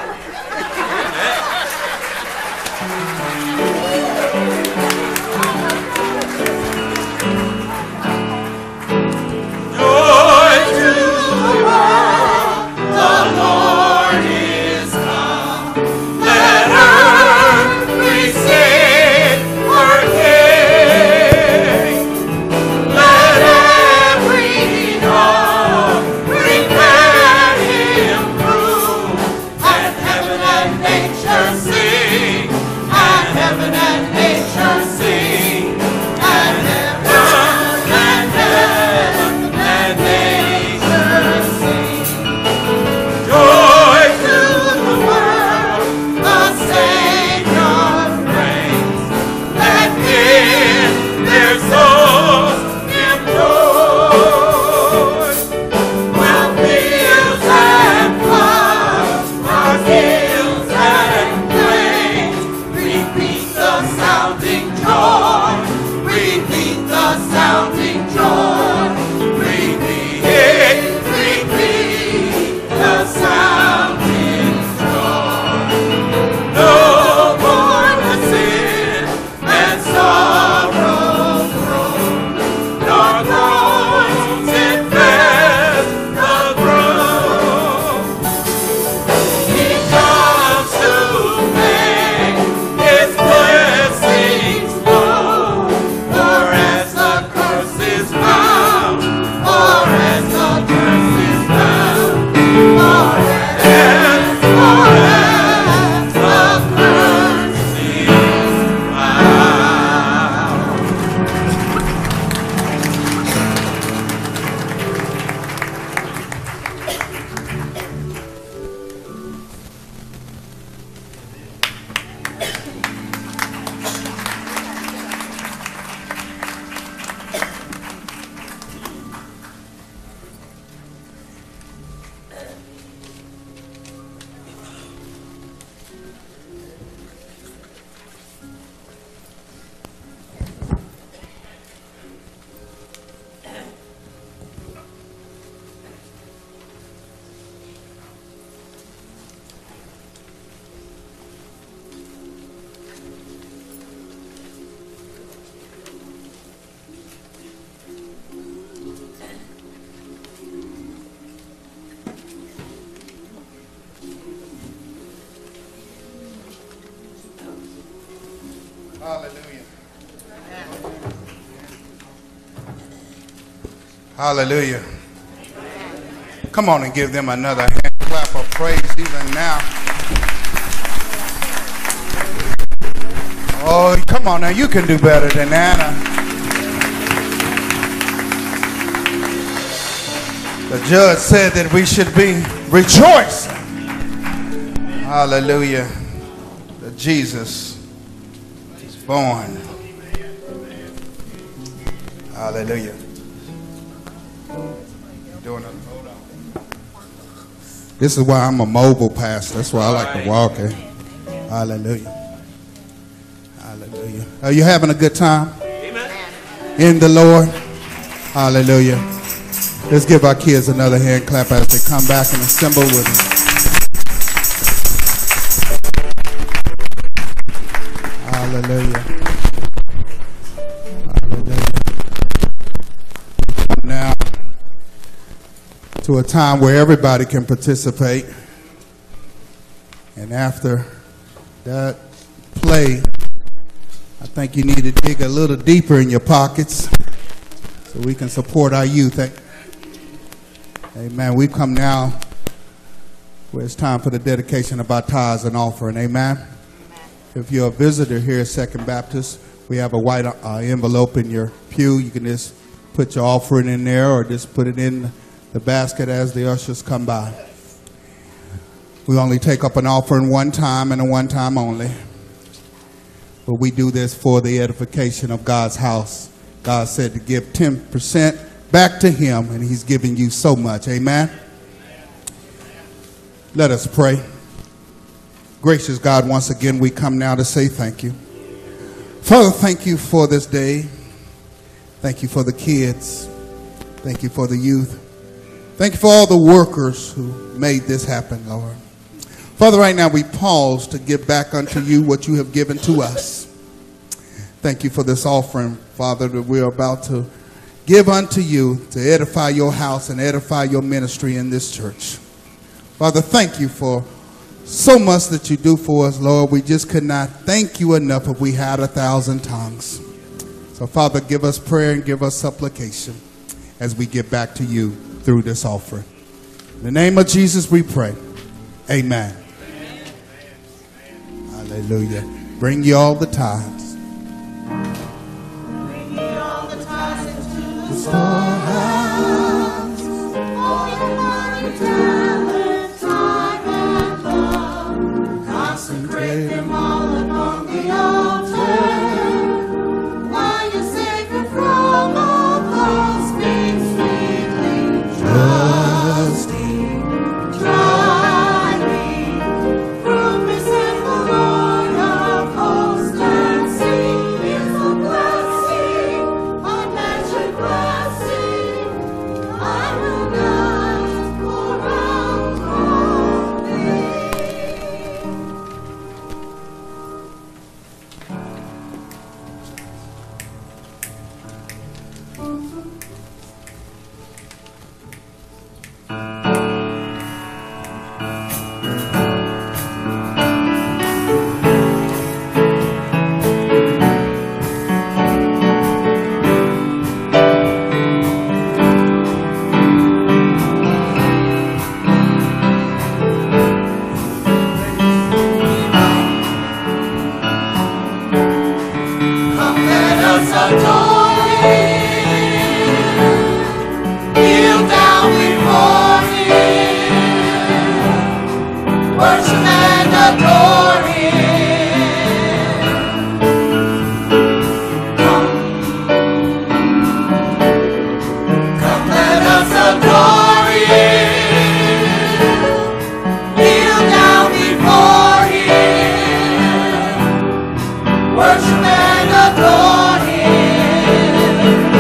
Hallelujah. Hallelujah. Come on and give them another hand clap of praise even now. Oh, come on now. You can do better than that. The judge said that we should be rejoicing. Hallelujah. That Jesus is born. Hallelujah. Doing it. Hold on. This is why I'm a mobile pastor. That's why I like to walk it. Hallelujah. Hallelujah. Are you having a good time? Amen. In the Lord? Hallelujah. Let's give our kids another hand clap as they come back and assemble with us. Hallelujah. Hallelujah. Now, to a time where everybody can participate. And after that play, I think you need to dig a little deeper in your pockets so so we can support our youth. Amen. We've come now where it's time for the dedication of our tithes and offering. Amen. Amen. If you're a visitor here at Second Baptist, we have a white uh, envelope in your pew. You can just put your offering in there or just put it in the basket as the ushers come by. We only take up an offering one time and a one time only. But we do this for the edification of God's house. God said to give ten percent back to him, and he's giving you so much. Amen. Let us pray. Gracious God, once again, we come now to say thank you. Father, thank you for this day. Thank you for the kids. Thank you for the youth. Thank you for all the workers who made this happen, Lord. Father, right now we pause to give back unto you what you have given to us. Thank you for this offering, Father, that we're about to give unto you to edify your house and edify your ministry in this church. Father, thank you for so much that you do for us, Lord. We just could not thank you enough if we had a thousand tongues. So, Father, give us prayer and give us supplication as we get back to you through this offering. In the name of Jesus we pray. Amen. Amen. Hallelujah. Bring you all the tithes. Bring ye all the tithes into the storehouse. All your money, talent, time, and love. Consecrate them all upon the altar. While you save it from all those things sweetly. Trusting, trying, prove me, says the Lord of hosts, and see is a blessing, a magic blessing. I will not pour out on thee. Come, let us adore him. Kneel down before him. Worship and adore him. Come, come, let us adore him. Kneel down before him. Worship and adore him.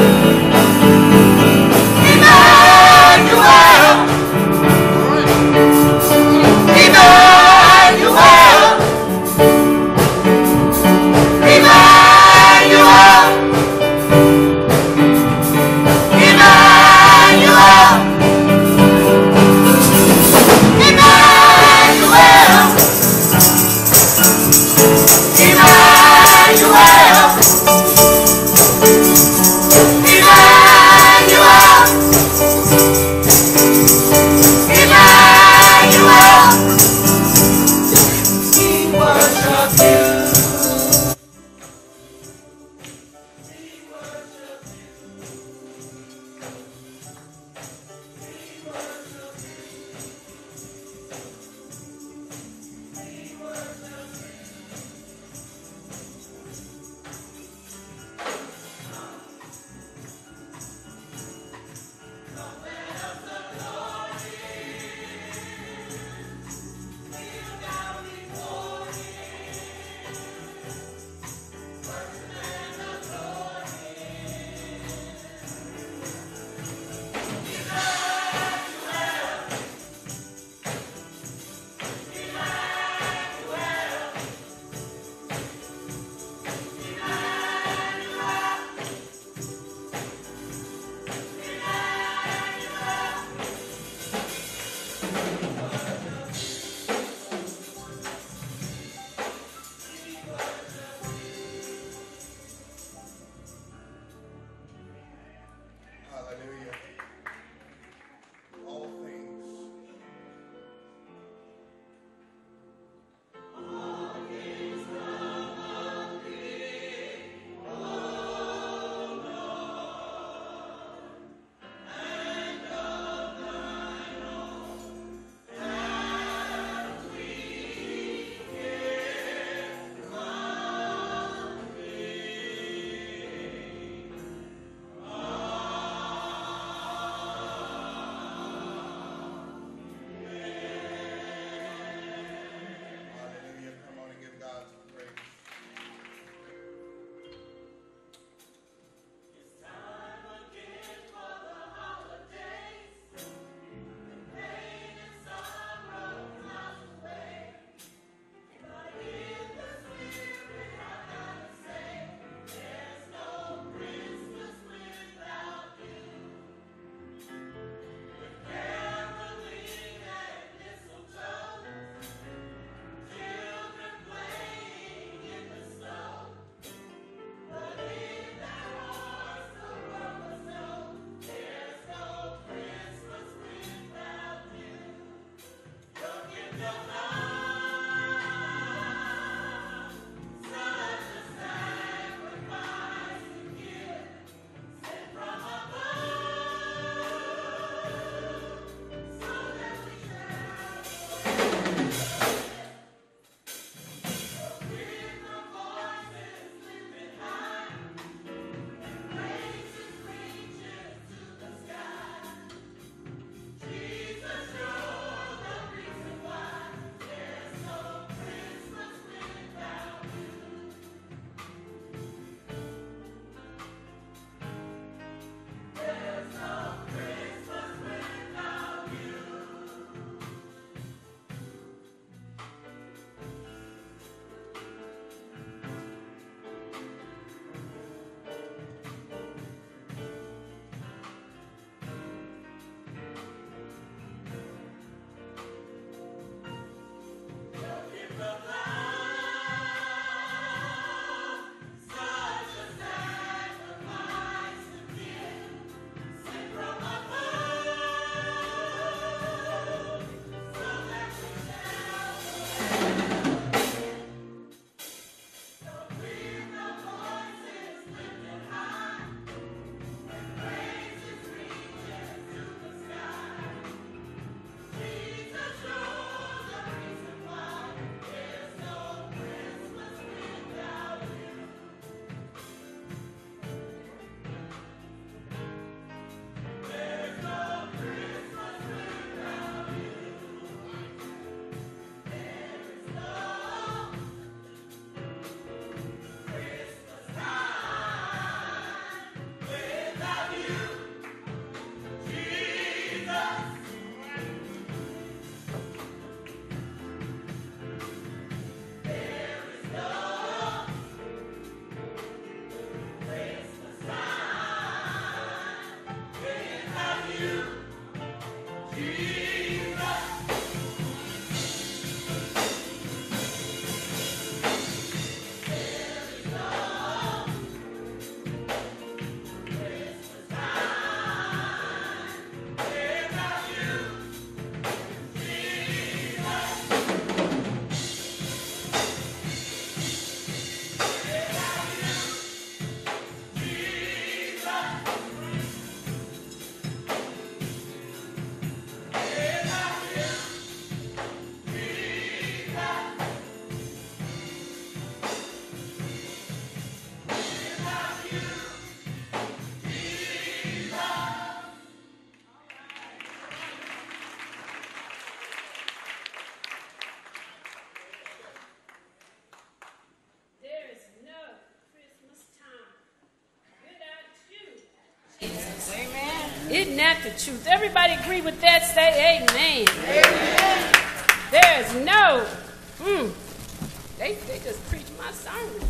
Isn't that the truth? Everybody agree with that? Say amen. Amen. There's no, mm, they, they just preached my sermon.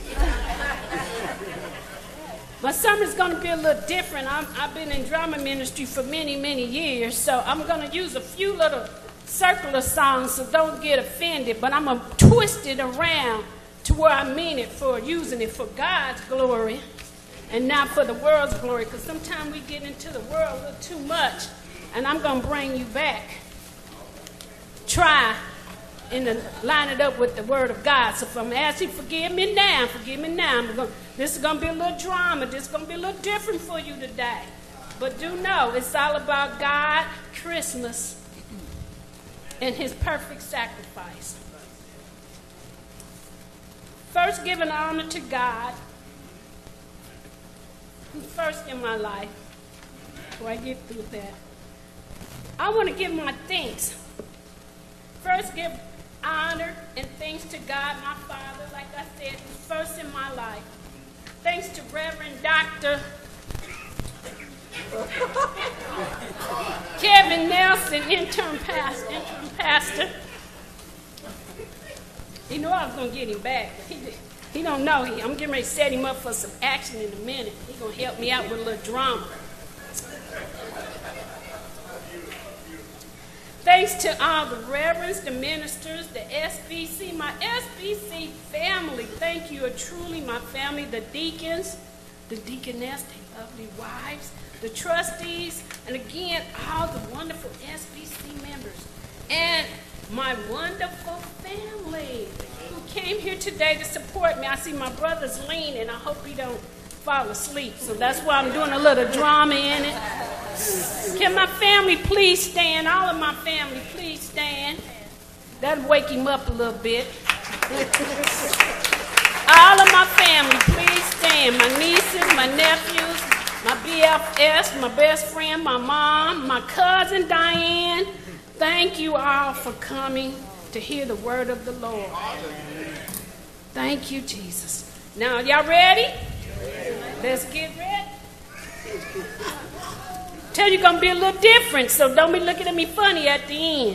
My sermon's going to be a little different. I'm, I've been in drama ministry for many, many years, so I'm going to use a few little circular songs, so don't get offended, but I'm going to twist it around to where I mean it for, using it for God's glory and not for the world's glory, because sometimes we get into the world a little too much, and I'm going to bring you back. Try and line it up with the Word of God. So if I'm asking, forgive me now, forgive me now. I'm gonna, this is going to be a little drama. This is going to be a little different for you today. But do know, it's all about God, Christmas, and His perfect sacrifice. First, giving honor to God, who's first in my life. Before I get through that, I want to give my thanks. First, give honor and thanks to God, my Father, like I said, who's first in my life. Thanks to Reverend Doctor Kevin Nelson, intern pastor. Intern pastor. He knew I was going to get him back, but he, he don't know. He, I'm getting ready to set him up for some action in a minute. He's going to help me out with a little drama. Thanks to all the reverends, the ministers, the S B C, my S B C family. Thank you, are truly my family, the deacons, the deaconess, the lovely wives, the trustees, and again, all the wonderful S B C members, and my wonderful family who came here today to support me. I see my brother's leaning. I hope he don't fall asleep, so that's why I'm doing a little drama in it. Can my family please stand? All of my family, please stand. That'll wake him up a little bit. All of my family, please stand. My nieces, my nephews, my B F S, my best friend, my mom, my cousin Diane. Thank you all for coming to hear the word of the Lord. Thank you, Jesus. Now, y'all ready? Let's get ready. Tell you going to be a little different, so don't be looking at me funny at the end.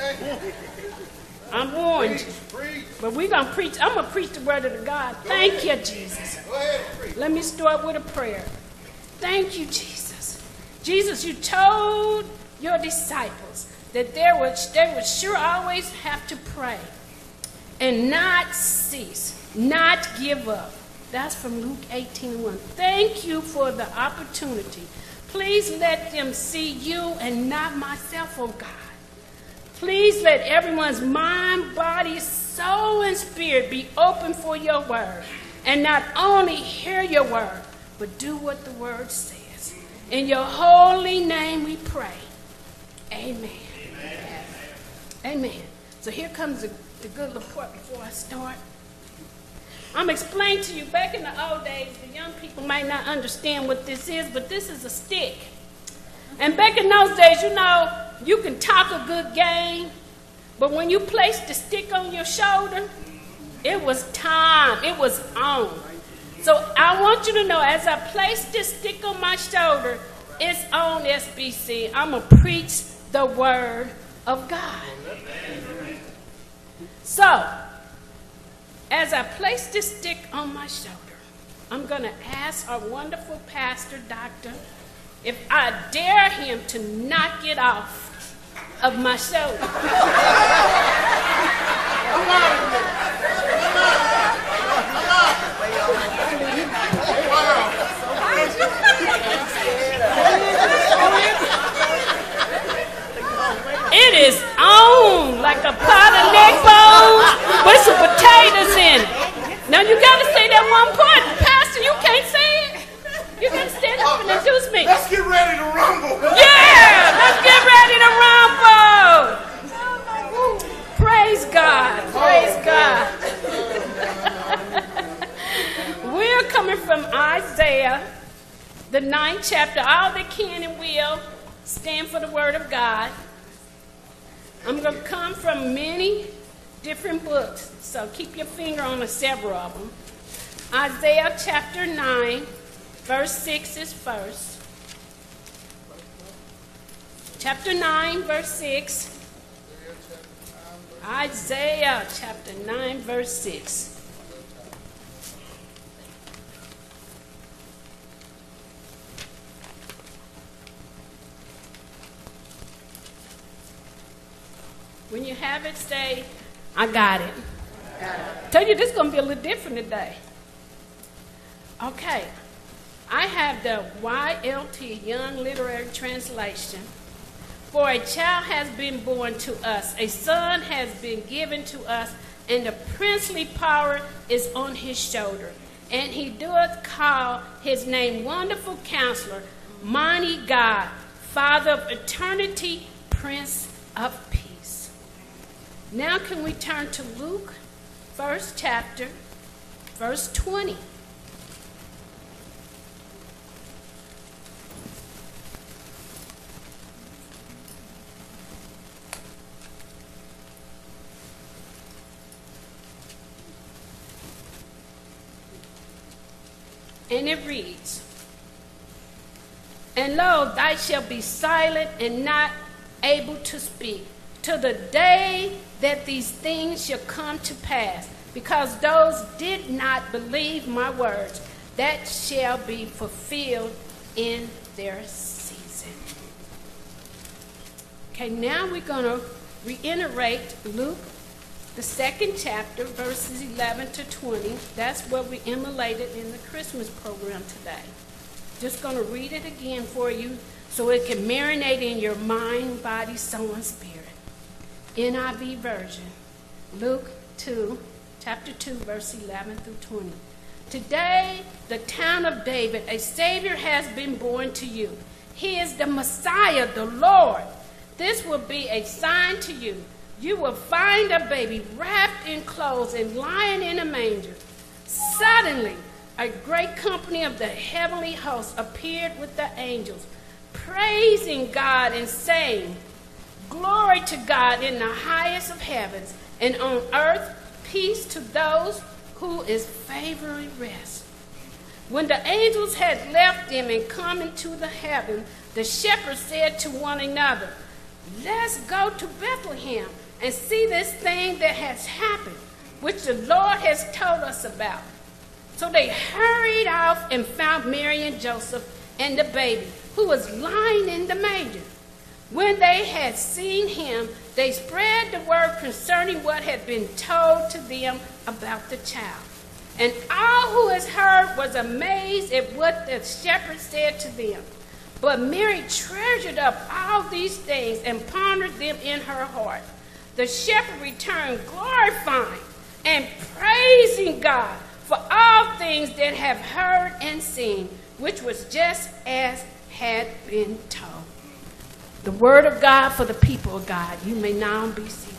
I'm warned you. But we're going to preach. I'm going to preach the word of the God. Thank you, Jesus. Let me start with a prayer. Thank you, Jesus. Jesus, you told your disciples that they would, they would sure always have to pray and not cease, not give up. That's from Luke eighteen one. Thank you for the opportunity. Please let them see you and not myself, oh God. Please let everyone's mind, body, soul, and spirit be open for your word. And not only hear your word, but do what the word says. In your holy name we pray. Amen. Amen. Amen. So here comes the, the good report before I start. I'm explaining to you, back in the old days, the young people might not understand what this is, but this is a stick. And back in those days, you know, you can talk a good game, but when you placed the stick on your shoulder, it was time. It was on. So I want you to know, as I place this stick on my shoulder, it's on, S B C. I'm going to preach the word of God. So, as I place this stick on my shoulder, I'm going to ask our wonderful pastor, doctor, if I dare him to knock it off of my shoulder. It is on like a pot of neck bones with some potatoes in it. Now you got to say that one part. Pastor, you can't say it. You got to stand up and introduce me. Let's get ready to rumble. Yeah, let's get ready to rumble. Praise God. Praise God. We're coming from Isaiah, the ninth chapter. All that can and will stand for the word of God. I'm going to come from many different books, so keep your finger on the several of them. Isaiah chapter nine, verse six is first. chapter nine, verse six. Isaiah chapter nine, verse six. When you have it, say, I got it. Tell you this is going to be a little different today. Okay. I have the Y L T, Young Literary Translation. For a child has been born to us, a son has been given to us, and the princely power is on his shoulder. And he doeth call his name Wonderful Counselor, Mighty God, Father of Eternity, Prince of Peace. Now can we turn to Luke, first chapter, verse twenty. And it reads, And lo, thou shalt be silent and not able to speak, till the day that these things shall come to pass, because those did not believe my words, that shall be fulfilled in their season. Okay, now we're going to reiterate Luke, the second chapter, verses eleven to twenty. That's what we emulated in the Christmas program today. Just going to read it again for you so it can marinate in your mind, body, soul, and spirit. N I V version, Luke two, chapter two, verse eleven through twenty. Today, the town of David, a Savior has been born to you. He is the Messiah, the Lord. This will be a sign to you. You will find a baby wrapped in clothes and lying in a manger. Suddenly, a great company of the heavenly hosts appeared with the angels, praising God and saying, Glory to God in the highest of heavens, and on earth peace to those who is favoring rest. When the angels had left them and come into the heaven, the shepherds said to one another, Let's go to Bethlehem and see this thing that has happened, which the Lord has told us about. So they hurried off and found Mary and Joseph and the baby, who was lying in the manger. When they had seen him, they spread the word concerning what had been told to them about the child. And all who had heard was amazed at what the shepherds said to them. But Mary treasured up all these things and pondered them in her heart. The shepherd returned glorifying and praising God for all things that have heard and seen, which was just as had been told. The word of God for the people of God. You may now be seated.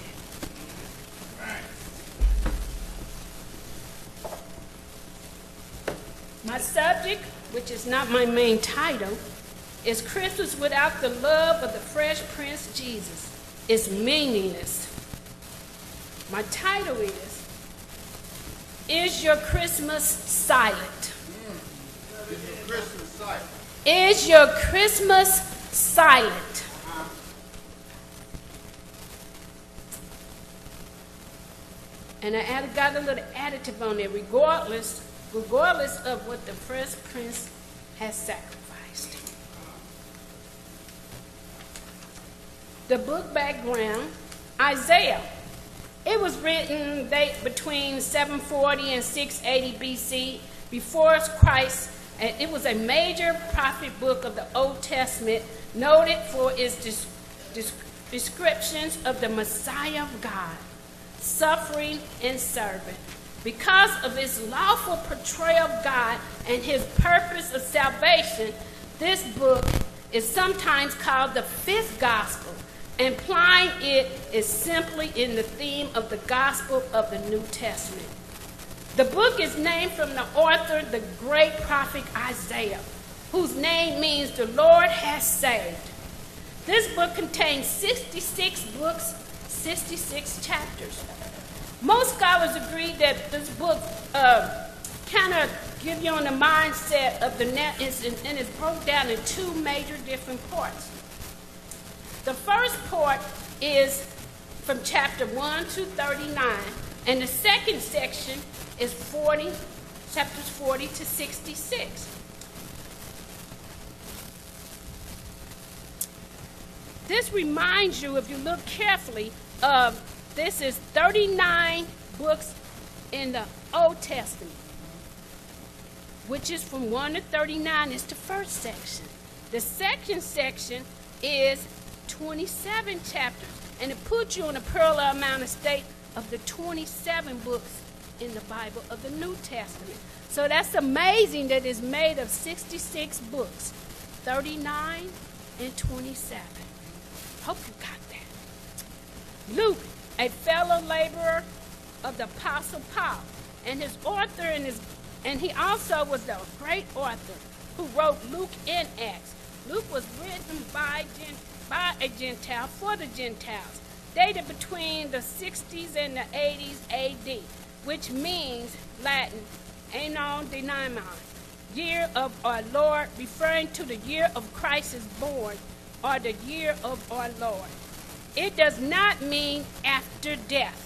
My subject, which is not my main title, is Christmas without the love of the fresh Prince Jesus is meaningless. My title is, Is Your Christmas Silent? Is your Christmas silent? Is your Christmas silent? And I added, got a little additive on there, regardless, regardless of what the fresh prince has sacrificed. The book background, Isaiah. It was written they, between seven forty and six eighty B C, before Christ. And it was a major prophet book of the Old Testament, noted for its dis, dis, descriptions of the Messiah of God, suffering and servant. Because of its lawful portrayal of God and his purpose of salvation, this book is sometimes called the fifth gospel, implying it is simply in the theme of the gospel of the New Testament. The book is named from the author, the great prophet Isaiah, whose name means the Lord has saved. This book contains sixty-six books, sixty-six chapters. Most scholars agree that this book uh, kind of give you on the mindset of the net, and it's broke down in two major different parts. The first part is from chapter one to thirty-nine, and the second section is forty, chapters forty to sixty-six. This reminds you, if you look carefully, of this is thirty-nine books in the Old Testament, which is from one to thirty-nine is the first section. The second section is twenty-seven chapters, and it puts you in a parallel amount of state of the twenty-seven books in the Bible of the New Testament. So that's amazing that it's made of sixty-six books, thirty-nine and twenty-seven. Hope you got that. Luke, a fellow laborer of the Apostle Paul, and his author, and his, and he also was the great author who wrote Luke and Acts. Luke was written by, by a Gentile for the Gentiles, dated between the sixties and the eighties A D, which means Latin, Anno Domini, year of our Lord, referring to the year of Christ is born, or the year of our Lord. It does not mean after death.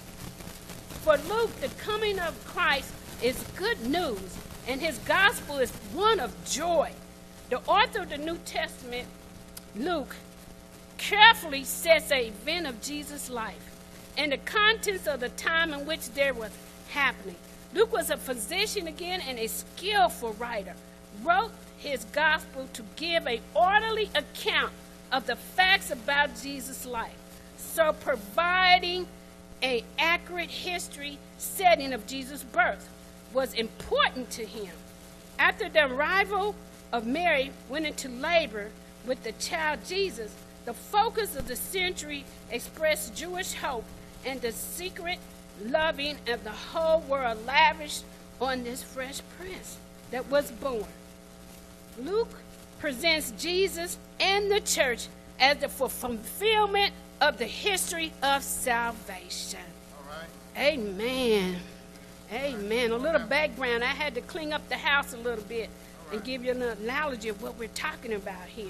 For Luke, the coming of Christ is good news, and his gospel is one of joy. The author of the New Testament, Luke, carefully sets an event of Jesus' life and the contents of the time in which there was happening. Luke was a physician again and a skillful writer, wrote his gospel to give an orderly account of the facts about Jesus' life, so providing an accurate history setting of Jesus' birth was important to him. After the arrival of Mary went into labor with the child Jesus, the focus of the century expressed Jewish hope and the secret loving of the whole world lavished on this fresh prince that was born. Luke presents Jesus and the church as the fulfillment of the history of salvation. All right. Amen. Amen. A little background. I had to clean up the house a little bit and give you an analogy of what we're talking about here.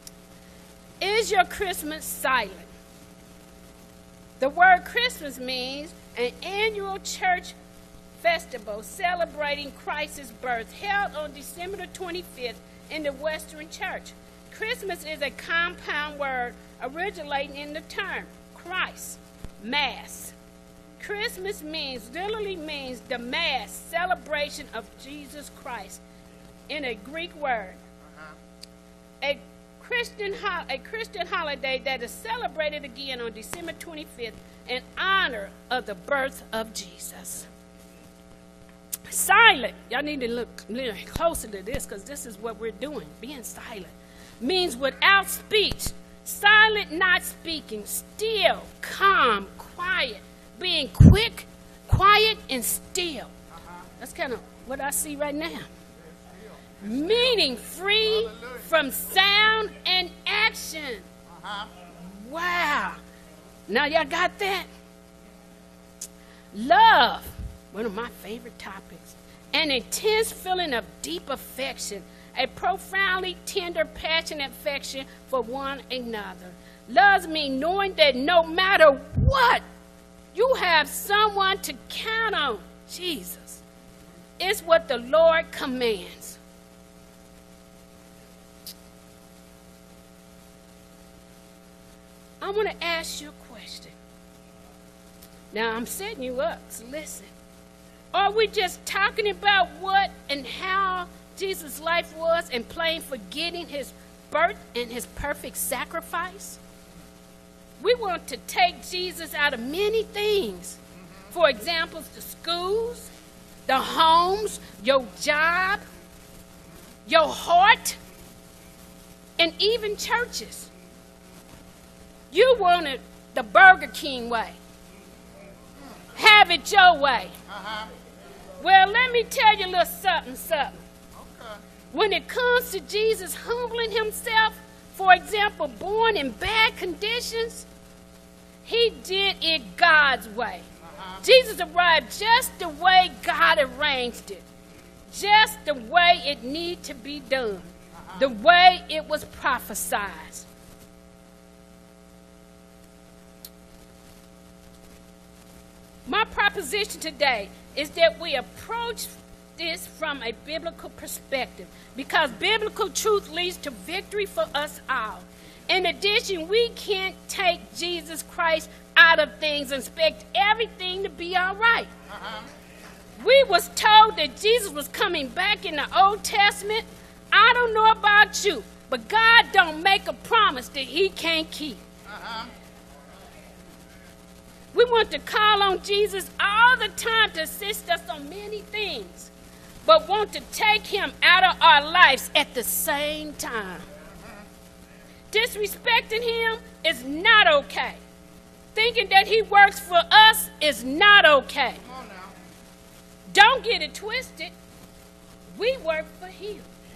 Is your Christmas silent? The word Christmas means an annual church festival celebrating Christ's birth held on December the twenty-fifth in the Western Church. Christmas is a compound word originating in the term Christ, Mass. Christmas means, literally means the Mass, celebration of Jesus Christ, in a Greek word. Uh-huh. A Christian ho- a Christian holiday that is celebrated again on December twenty-fifth in honor of the birth of Jesus. Silent, y'all need to look a little closer to this because this is what we're doing. Being silent means without speech, silent, not speaking, still, calm, quiet, being quick, quiet, and still. Uh-huh. That's kind of what I see right now. Meaning free from sound and action. Uh-huh. Wow. Now y'all got that? Love, one of my favorite topics. An intense feeling of deep affection, a profoundly tender, passionate affection for one another. Love means knowing that no matter what, you have someone to count on. Jesus. It's what the Lord commands. I want to ask you a question. Now, I'm setting you up, so listen. Are we just talking about what and how Jesus' life was and plain forgetting his birth and his perfect sacrifice? We want to take Jesus out of many things. For example, the schools, the homes, your job, your heart, and even churches. You want it the Burger King way. Have it your way. Uh-huh. Well, let me tell you a little something, something. Okay. When it comes to Jesus humbling himself, for example, born in bad conditions, he did it God's way. Uh-huh. Jesus arrived just the way God arranged it, just the way it needed to be done, uh-huh. the way it was prophesied. my proposition today is that we approach this from a biblical perspective, because biblical truth leads to victory for us all. In addition, we can't take Jesus Christ out of things and expect everything to be all right. Uh-huh. We was told that Jesus was coming back in the Old Testament. I don't know about you, but God don't make a promise that he can't keep. Uh-huh. We want to call on Jesus all the time to assist us on many things, but want to take him out of our lives at the same time. Disrespecting him is not okay. Thinking that he works for us is not okay. Don't get it twisted. We work for him.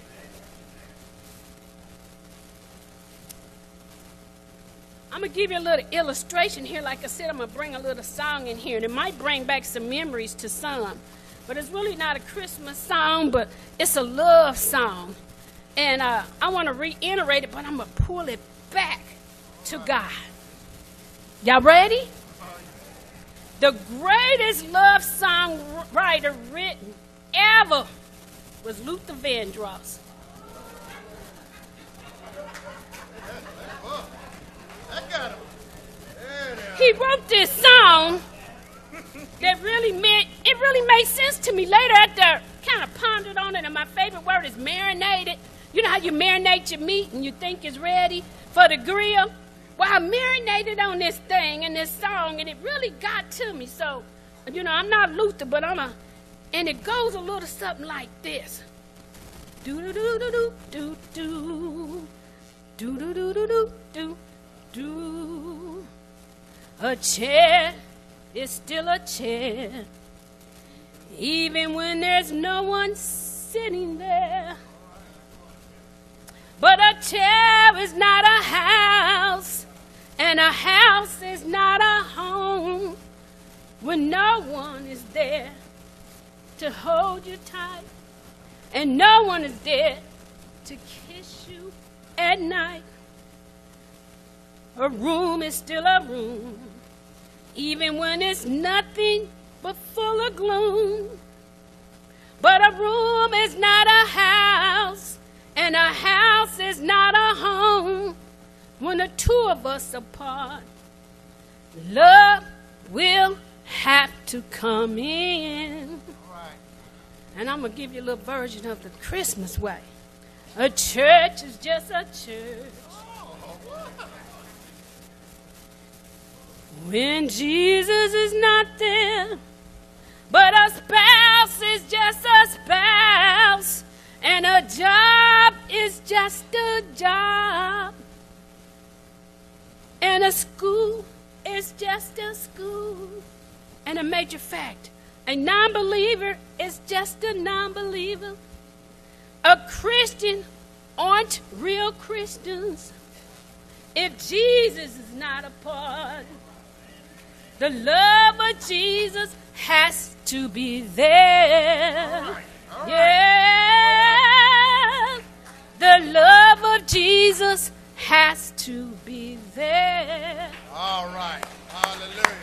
I'm going to give you a little illustration here. Like I said, I'm going to bring a little song in here. And it might bring back some memories to some. But it's really not a Christmas song, but it's a love song. And uh, I want to reiterate it, but I'm going to pull it back to God. Y'all ready? The greatest love song writer written ever was Luther Vandross. He wrote this song that really meant, it really made sense to me later after kind of pondered on it, and my favorite word is marinated. You know how you marinate your meat and you think it's ready for the grill? Well, I marinated on this thing and this song, and it really got to me. So, you know, I'm not Luther, but I'm a, and it goes a little something like this. Do-do-do-do-do-do-do. Do-do-do-do-do-do-do. A chair is still a chair, even when there's no one sitting there. But a chair is not a house, and a house is not a home when no one is there to hold you tight, and no one is there to kiss you at night. A room is still a room, even when it's nothing but full of gloom. But a room is not a house, and a house is not a home when the two of us apart. Love will have to come in. And I'm going to give you a little version of the Christmas way. A church is just a church when Jesus is not there. But a spouse is just a spouse, and a job is just a job, and a school is just a school. And a major fact, a non-believer is just a non-believer. A Christian aren't real Christians if Jesus is not a part. The love of Jesus has to be there. All right. All right. Yeah. The love of Jesus has to be there. All right. Hallelujah.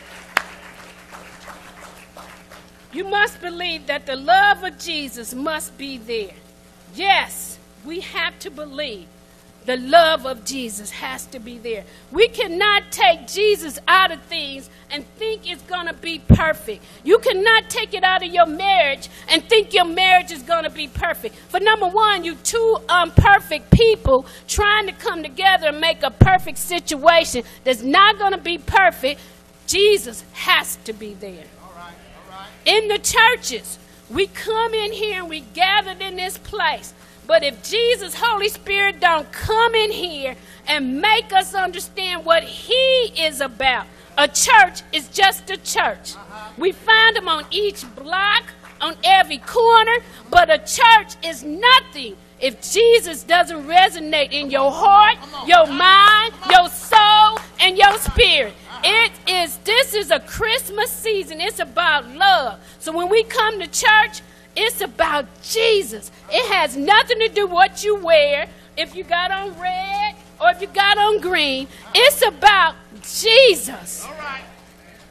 You must believe that the love of Jesus must be there. Yes, we have to believe the love of Jesus has to be there. We cannot take Jesus out of things and think it's going to be perfect. You cannot take it out of your marriage and think your marriage is going to be perfect. For number one, you two imperfect people trying to come together and make a perfect situation that's not going to be perfect. Jesus has to be there. All right, all right. In the churches, we come in here and we gathered in this place. But if Jesus, Holy Spirit, don't come in here and make us understand what he is about, a church is just a church. Uh-huh. We find them on each block, on every corner, but a church is nothing if Jesus doesn't resonate in your heart, your mind, your soul, and your spirit. It is, this is a Christmas season. It's about love. So when we come to church, it's about Jesus. It has nothing to do with what you wear, if you got on red or if you got on green. It's about Jesus. All right.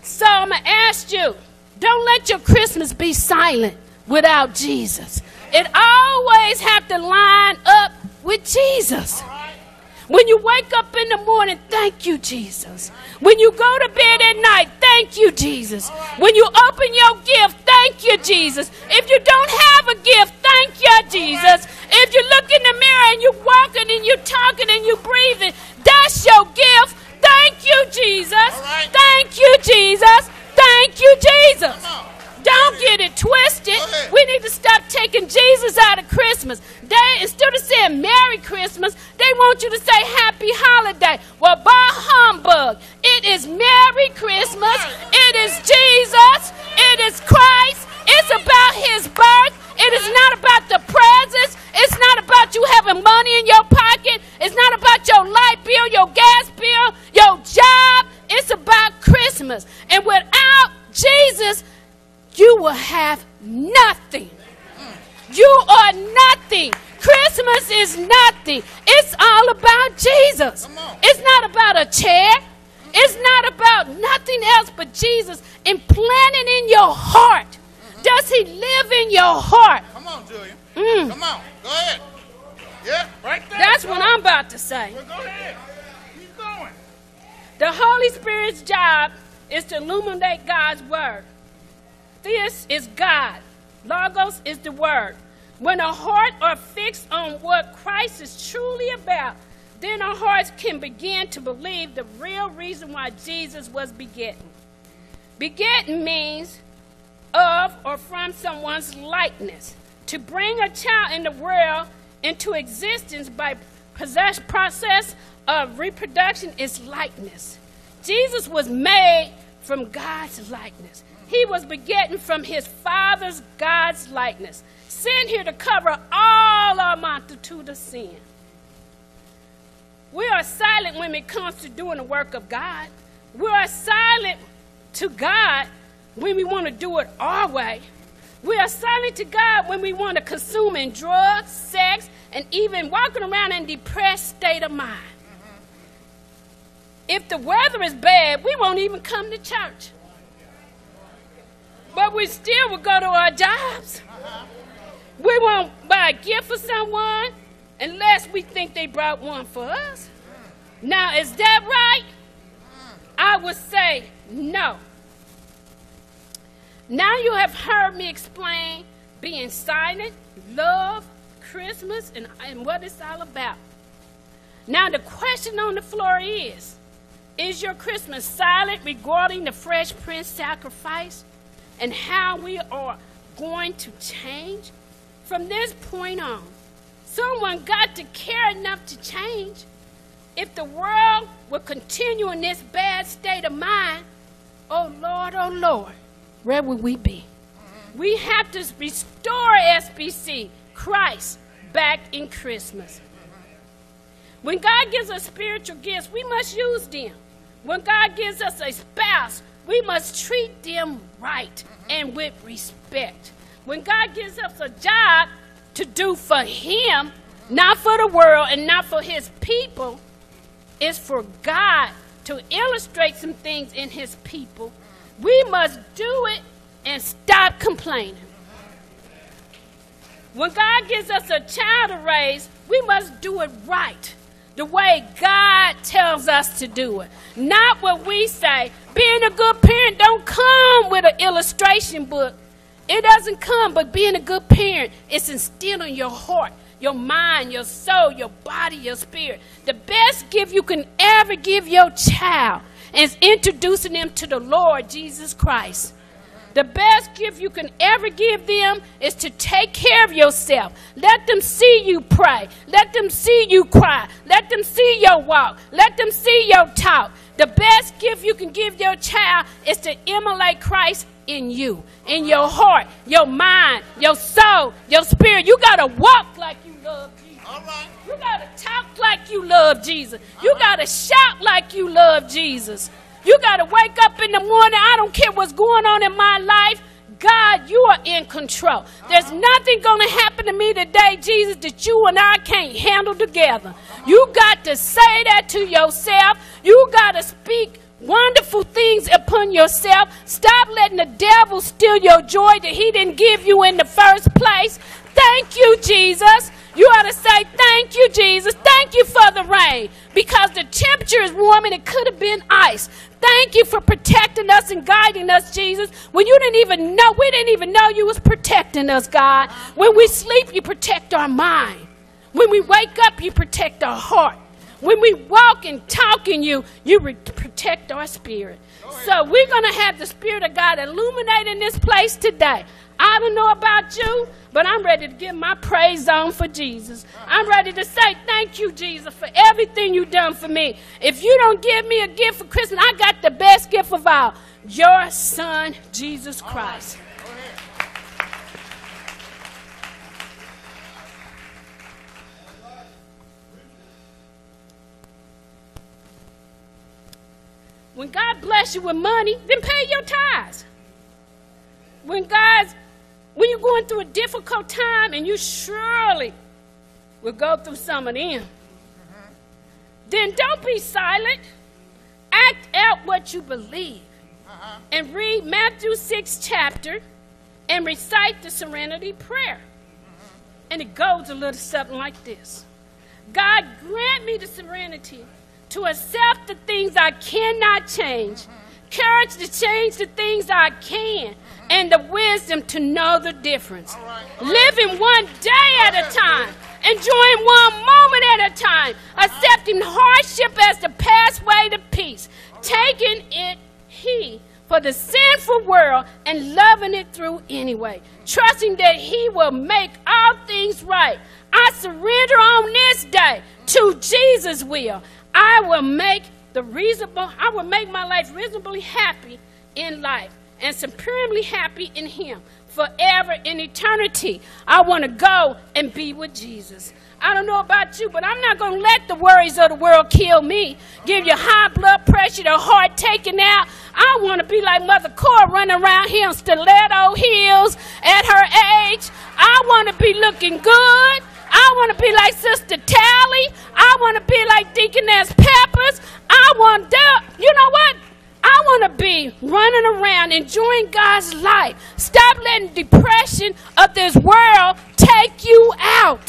So I'm going to ask you, don't let your Christmas be silent without Jesus. It always have to line up with Jesus. When you wake up in the morning, thank you, Jesus. When you go to bed at night, thank you, Jesus. When you open your gift, thank you, Jesus. If you don't have a gift, thank you, Jesus. If you look in the mirror and you're walking and you're talking and you're breathing, that's your gift. Thank you, Jesus. Thank you, Jesus. Thank you, Jesus. Don't get it twisted. We need to stop taking Jesus out of Christmas. They, instead of saying Merry Christmas, they want you to say Happy Holiday. Well, by humbug, it is Merry Christmas. It is Jesus. It is Christ. It's about his birth. It is not about the presents. It's not about you having money in your pocket. It's not about your light bill, your gas bill, your job. It's about Christmas. And without Jesus, you will have nothing. You are nothing. Christmas is nothing. It's all about Jesus. It's not about a chair. It's not about nothing else but Jesus implanted in your heart. Does he live in your heart? Come on, Julian. Mm. Come on. Go ahead. Yeah, right there. That's what I'm about to say. Well, go ahead. Keep going. The Holy Spirit's job is to illuminate God's word. This is God. Logos is the word. When our hearts are fixed on what Christ is truly about, then our hearts can begin to believe the real reason why Jesus was begotten. Begotten means of or from someone's likeness. To bring a child in the world into existence by possess process of reproduction is likeness. Jesus was made from God's likeness. He was begotten from his Father's God's likeness, sent here to cover all our multitude of sin. We are silent when it comes to doing the work of God. We are silent to God when we want to do it our way. We are silent to God when we want to consume in drugs, sex, and even walking around in a depressed state of mind. If the weather is bad, we won't even come to church. But we still will go to our jobs. We won't buy a gift for someone unless we think they brought one for us. Now, is that right? I would say no. Now you have heard me explain being silent, love, Christmas, and, and what it's all about. Now the question on the floor is, is your Christmas silent regarding the Fresh Prince sacrifice and how we are going to change? From this point on, someone got to care enough to change. If the world will continue in this bad state of mind, oh Lord, oh Lord, where would we be? We have to restore S B C, Christ, back in Christmas. When God gives us spiritual gifts, we must use them. When God gives us a spouse, we must treat them right and with respect. When God gives us a job to do for him, not for the world and not for his people, it's for God to illustrate some things in his people. We must do it and stop complaining. When God gives us a child to raise, we must do it right, the way God tells us to do it. Not what we say. Being a good parent don't come with an illustration book. It doesn't come, but being a good parent is instilled in your heart, your mind, your soul, your body, your spirit. The best gift you can ever give your child is introducing them to the Lord Jesus Christ. The best gift you can ever give them is to take care of yourself. Let them see you pray. Let them see you cry. Let them see your walk. Let them see your talk. The best gift you can give your child is to emulate Christ in you, in your heart, your mind, your soul, your spirit. You got to walk like you love Jesus. All right. You got to talk like you love Jesus. You got to shout like you love Jesus. You got to wake up in the morning. I don't care what's going on in my life. God, you are in control. There's nothing going to happen to me today, Jesus, that you and I can't handle together. You got to say that to yourself. You got to speak wonderful things upon yourself. Stop letting the devil steal your joy that he didn't give you in the first place. Thank you, Jesus. You ought to say, thank you, Jesus. Thank you for the rain, because the temperature is warm and it could have been ice. Thank you for protecting us and guiding us, Jesus. When you didn't even know, we didn't even know you was protecting us, God. When we sleep, you protect our mind. When we wake up, you protect our heart. When we walk and talk in you, you re- protect our spirit. So we're going to have the Spirit of God illuminating this place today. I don't know about you, but I'm ready to give my praise on for Jesus. I'm ready to say thank you, Jesus, for everything you've done for me. If you don't give me a gift for Christmas, I got the best gift of all, your Son, Jesus Christ. When God bless you with money, then pay your tithes. When God's, when you're going through a difficult time, and you surely will go through some of them, then don't be silent. Act out what you believe. And read Matthew six chapter and recite the Serenity Prayer. And it goes a little something like this. God, grant me the serenity to accept the things I cannot change, courage to change the things I can, and the wisdom to know the difference. Living one day at a time, enjoying one moment at a time, accepting hardship as the pathway to peace, taking it heed for the sinful world and loving it through anyway, trusting that he will make all things right. I surrender on this day to Jesus' will. I will make the reasonable, I will make my life reasonably happy in life and supremely happy in him forever in eternity. I want to go and be with Jesus. I don't know about you, but I'm not going to let the worries of the world kill me, give you high blood pressure, the heart taken out. I want to be like Mother Cora, running around here on stiletto heels at her age. I want to be looking good. I want to be like Sister Tally. I want to be like Deaconess Peppers. I want to, you know what? I want to be running around enjoying God's life. Stop letting depression of this world take you out.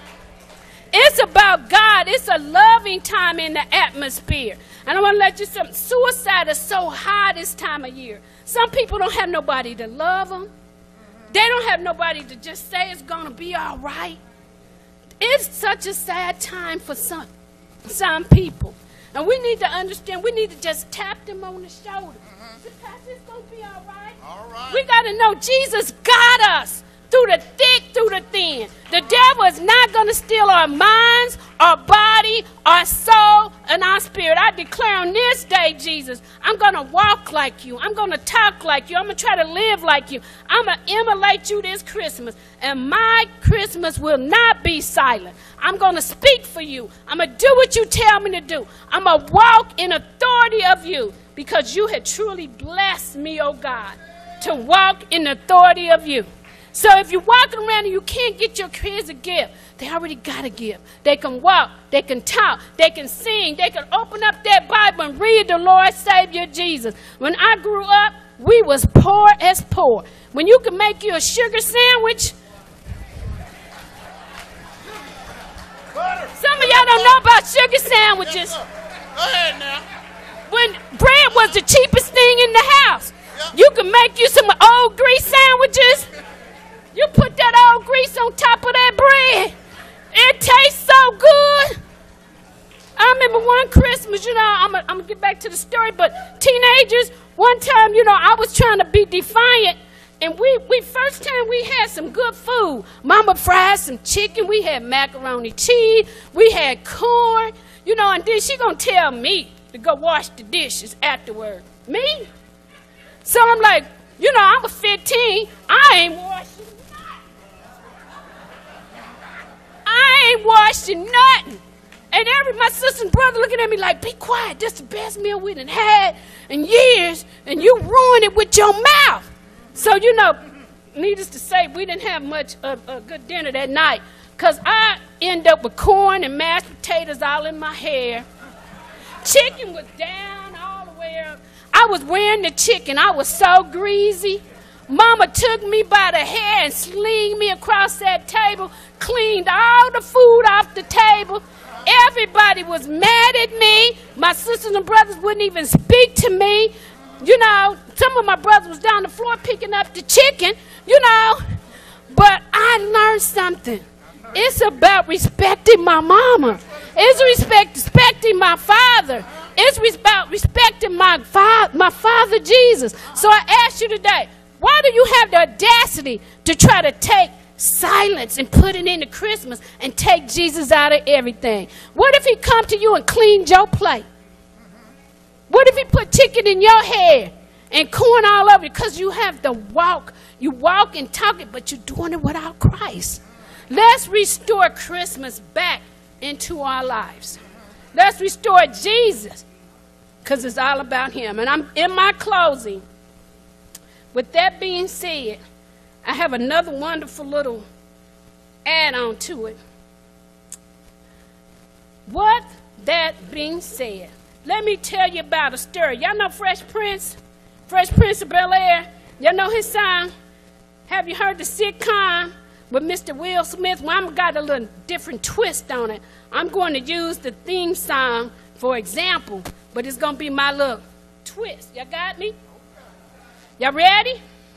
It's about God. It's a loving time in the atmosphere. And I want to let you know, suicide is so high this time of year. Some people don't have nobody to love them. They don't have nobody to just say it's going to be all right. It's such a sad time for some, some people. And we need to understand, we need to just tap them on the shoulder. Pastor, it's going to be all right. All right. We got to know Jesus got us through the thick, through the thin. The devil is not going to steal our minds, our body, our soul, and our spirit. I declare on this day, Jesus, I'm going to walk like you. I'm going to talk like you. I'm going to try to live like you. I'm going to emulate you this Christmas. And my Christmas will not be silent. I'm going to speak for you. I'm going to do what you tell me to do. I'm going to walk in authority of you, because you had truly blessed me, oh God, to walk in authority of you. So if you're walking around and you can't get your kids a gift, they already got a gift. They can walk, they can talk, they can sing, they can open up that Bible and read the Lord Savior Jesus. When I grew up, we was poor as poor. When you can make you a sugar sandwich, some of y'all don't know about sugar sandwiches. Go ahead now. When bread was the cheapest thing in the house, you can make you some old grease sandwiches. You put that old grease on top of that bread. It tastes so good. I remember one Christmas, you know, I'm going to get back to the story, but teenagers, one time, you know, I was trying to be defiant, and we, we first time we had some good food. Mama fried some chicken. We had macaroni cheese. We had corn, you know, and then she going to tell me to go wash the dishes afterward. Me? So I'm like, you know, I was fifteen. I ain't washing nothing. I ain't washing nothing. And every my sister and brother looking at me like, be quiet. This is the best meal we done had in years, and you ruined it with your mouth. So, you know, needless to say, we didn't have much of a good dinner that night, because I end up with corn and mashed potatoes all in my hair. Chicken was down all the way there. I was wearing the chicken. I was so greasy. Mama took me by the hair and slinged me across that table, cleaned all the food off the table. Everybody was mad at me. My sisters and brothers wouldn't even speak to me. You know, some of my brothers was down the floor picking up the chicken, you know. But I learned something. It's about respecting my mama. It's respect, respecting my father. It's about respecting my, fa- my father, Jesus. So I ask you today, why do you have the audacity to try to take silence and put it into Christmas and take Jesus out of everything? What if he come to you and cleaned your plate? What if he put chicken in your hair and corn all over you? Because you have to walk. You walk and talk it, but you're doing it without Christ. Let's restore Christmas back into our lives. Let's restore Jesus, because it's all about him. And I'm in my closing. With that being said, I have another wonderful little add-on to it. What that being said, let me tell you about a story. Y'all know Fresh Prince? Fresh Prince of Bel-Air? Y'all know his song? Have you heard the sitcom with Mister Will Smith? Well, I've got a little different twist on it. I'm going to use the theme song for example, but it's going to be my little twist. Y'all got me? Y'all ready?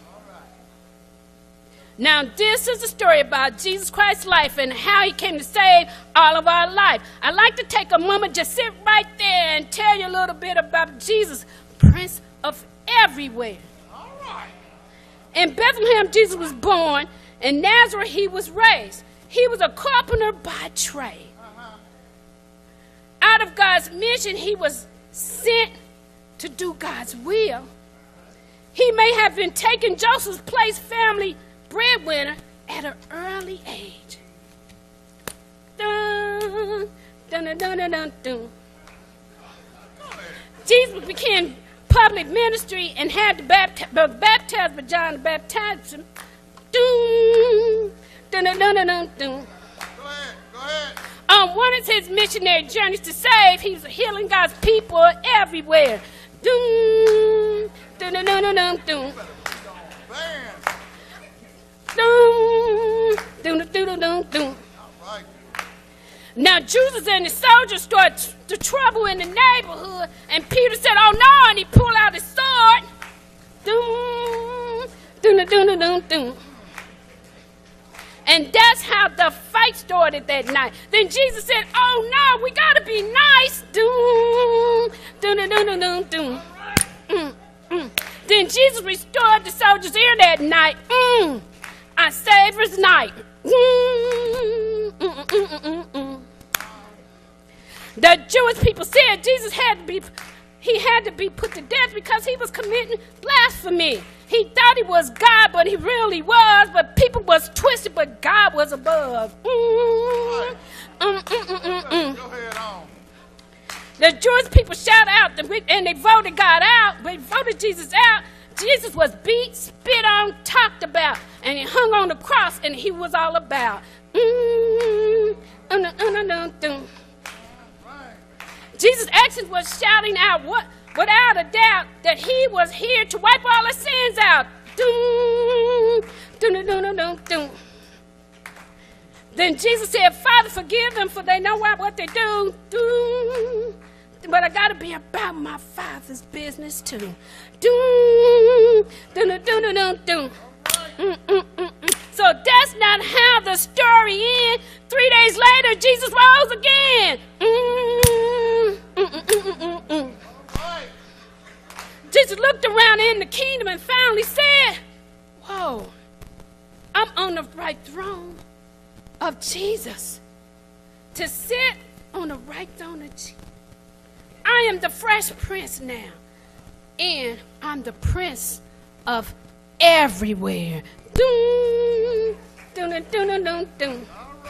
Now, this is a story about Jesus Christ's life and how he came to save all of our life. I'd like to take a moment, just sit right there and tell you a little bit about Jesus, Prince of everywhere. All right. In Bethlehem, Jesus was born. In Nazareth, he was raised. He was a carpenter by trade. Uh-huh. Out of God's mission, he was sent to do God's will. He may have been taking Joseph's place family breadwinner at an early age. Dun, dun, dun, dun, dun, dun, dun. Jesus began public ministry and had to baptize, was baptized by John the Baptist. Dun, dun, dun, dun, dun, dun. Go ahead, go ahead. On one of his missionary journeys to save, he was healing God's people everywhere. Dun, dun, dun, dun, dun, dun. Dun, dun, dun, dun, dun, dun. Now, Jesus and the soldiers started the trouble in the neighborhood, and Peter said, "Oh no," and he pulled out his sword. Dun, dun, dun, dun, dun, dun. And that's how the fight started that night. Then Jesus said, "Oh no, we gotta be nice." Dun, dun, dun, dun, dun, dun. Mm, mm. Then Jesus restored the soldiers' ear that night. Mm, I saved his night. Mm, mm, mm, mm, mm, mm. The Jewish people said Jesus had to be, he had to be put to death because he was committing blasphemy. He thought he was God, but he really was. But people was twisted, but God was above. Mm, mm, mm, mm, mm, mm. Go ahead on. The Jewish people shout out, and they voted God out. They voted Jesus out. Jesus was beat, spit on, talked about, and he hung on the cross, and he was all about. Mm, mm, mm, mm, mm, mm. Jesus' actions was shouting out what, without a doubt that he was here to wipe all our sins out. Dun, dun, dun, dun, dun, dun. Then Jesus said, "Father, forgive them, for they know what they do." Dun, but I got to be about my Father's business too. Dun, dun, dun, dun, dun, dun. Mm, mm, mm, mm. So that's not how the story ends. Three days later, Jesus rose again. Mm, mm, mm, mm, mm, mm. Jesus looked around in the kingdom and finally said, "Whoa, I'm on the right throne of Jesus. To sit on the right throne of Jesus. I am the fresh prince now, and I'm the prince of everywhere." Dun, dun, dun, dun, dun, dun, dun.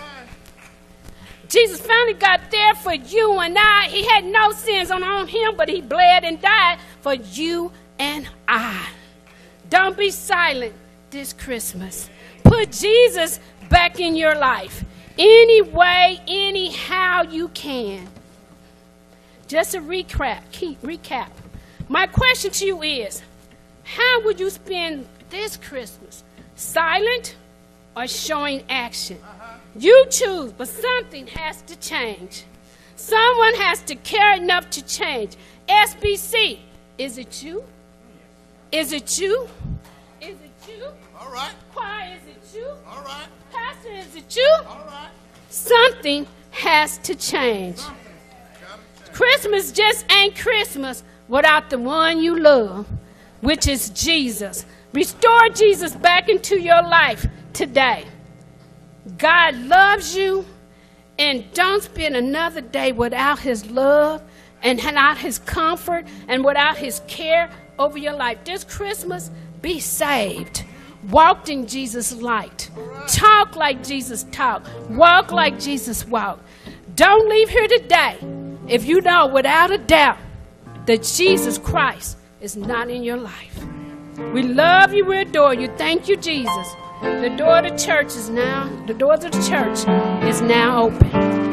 Jesus finally got there for you and I. He had no sins on, on him, but he bled and died for you and I. Don't be silent this Christmas. Put Jesus back in your life any way, anyhow you can. Just a recap, keep, recap. My question to you is, how would you spend this Christmas? Silent or showing action? You choose, but something has to change. Someone has to care enough to change. S B C, is it you? Is it you? Is it you? All right. Choir, is it you? All right. Pastor, is it you? All right. Something has to change. Christmas just ain't Christmas without the one you love, which is Jesus. Restore Jesus back into your life today. God loves you, and don't spend another day without his love and without his comfort and without his care over your life. This Christmas, be saved. Walk in Jesus' light. Talk like Jesus talked. Walk like Jesus walked. Don't leave here today if you know without a doubt that Jesus Christ is not in your life. We love you. We adore you. Thank you, Jesus. The door of the church is now, the doors of the church is now open.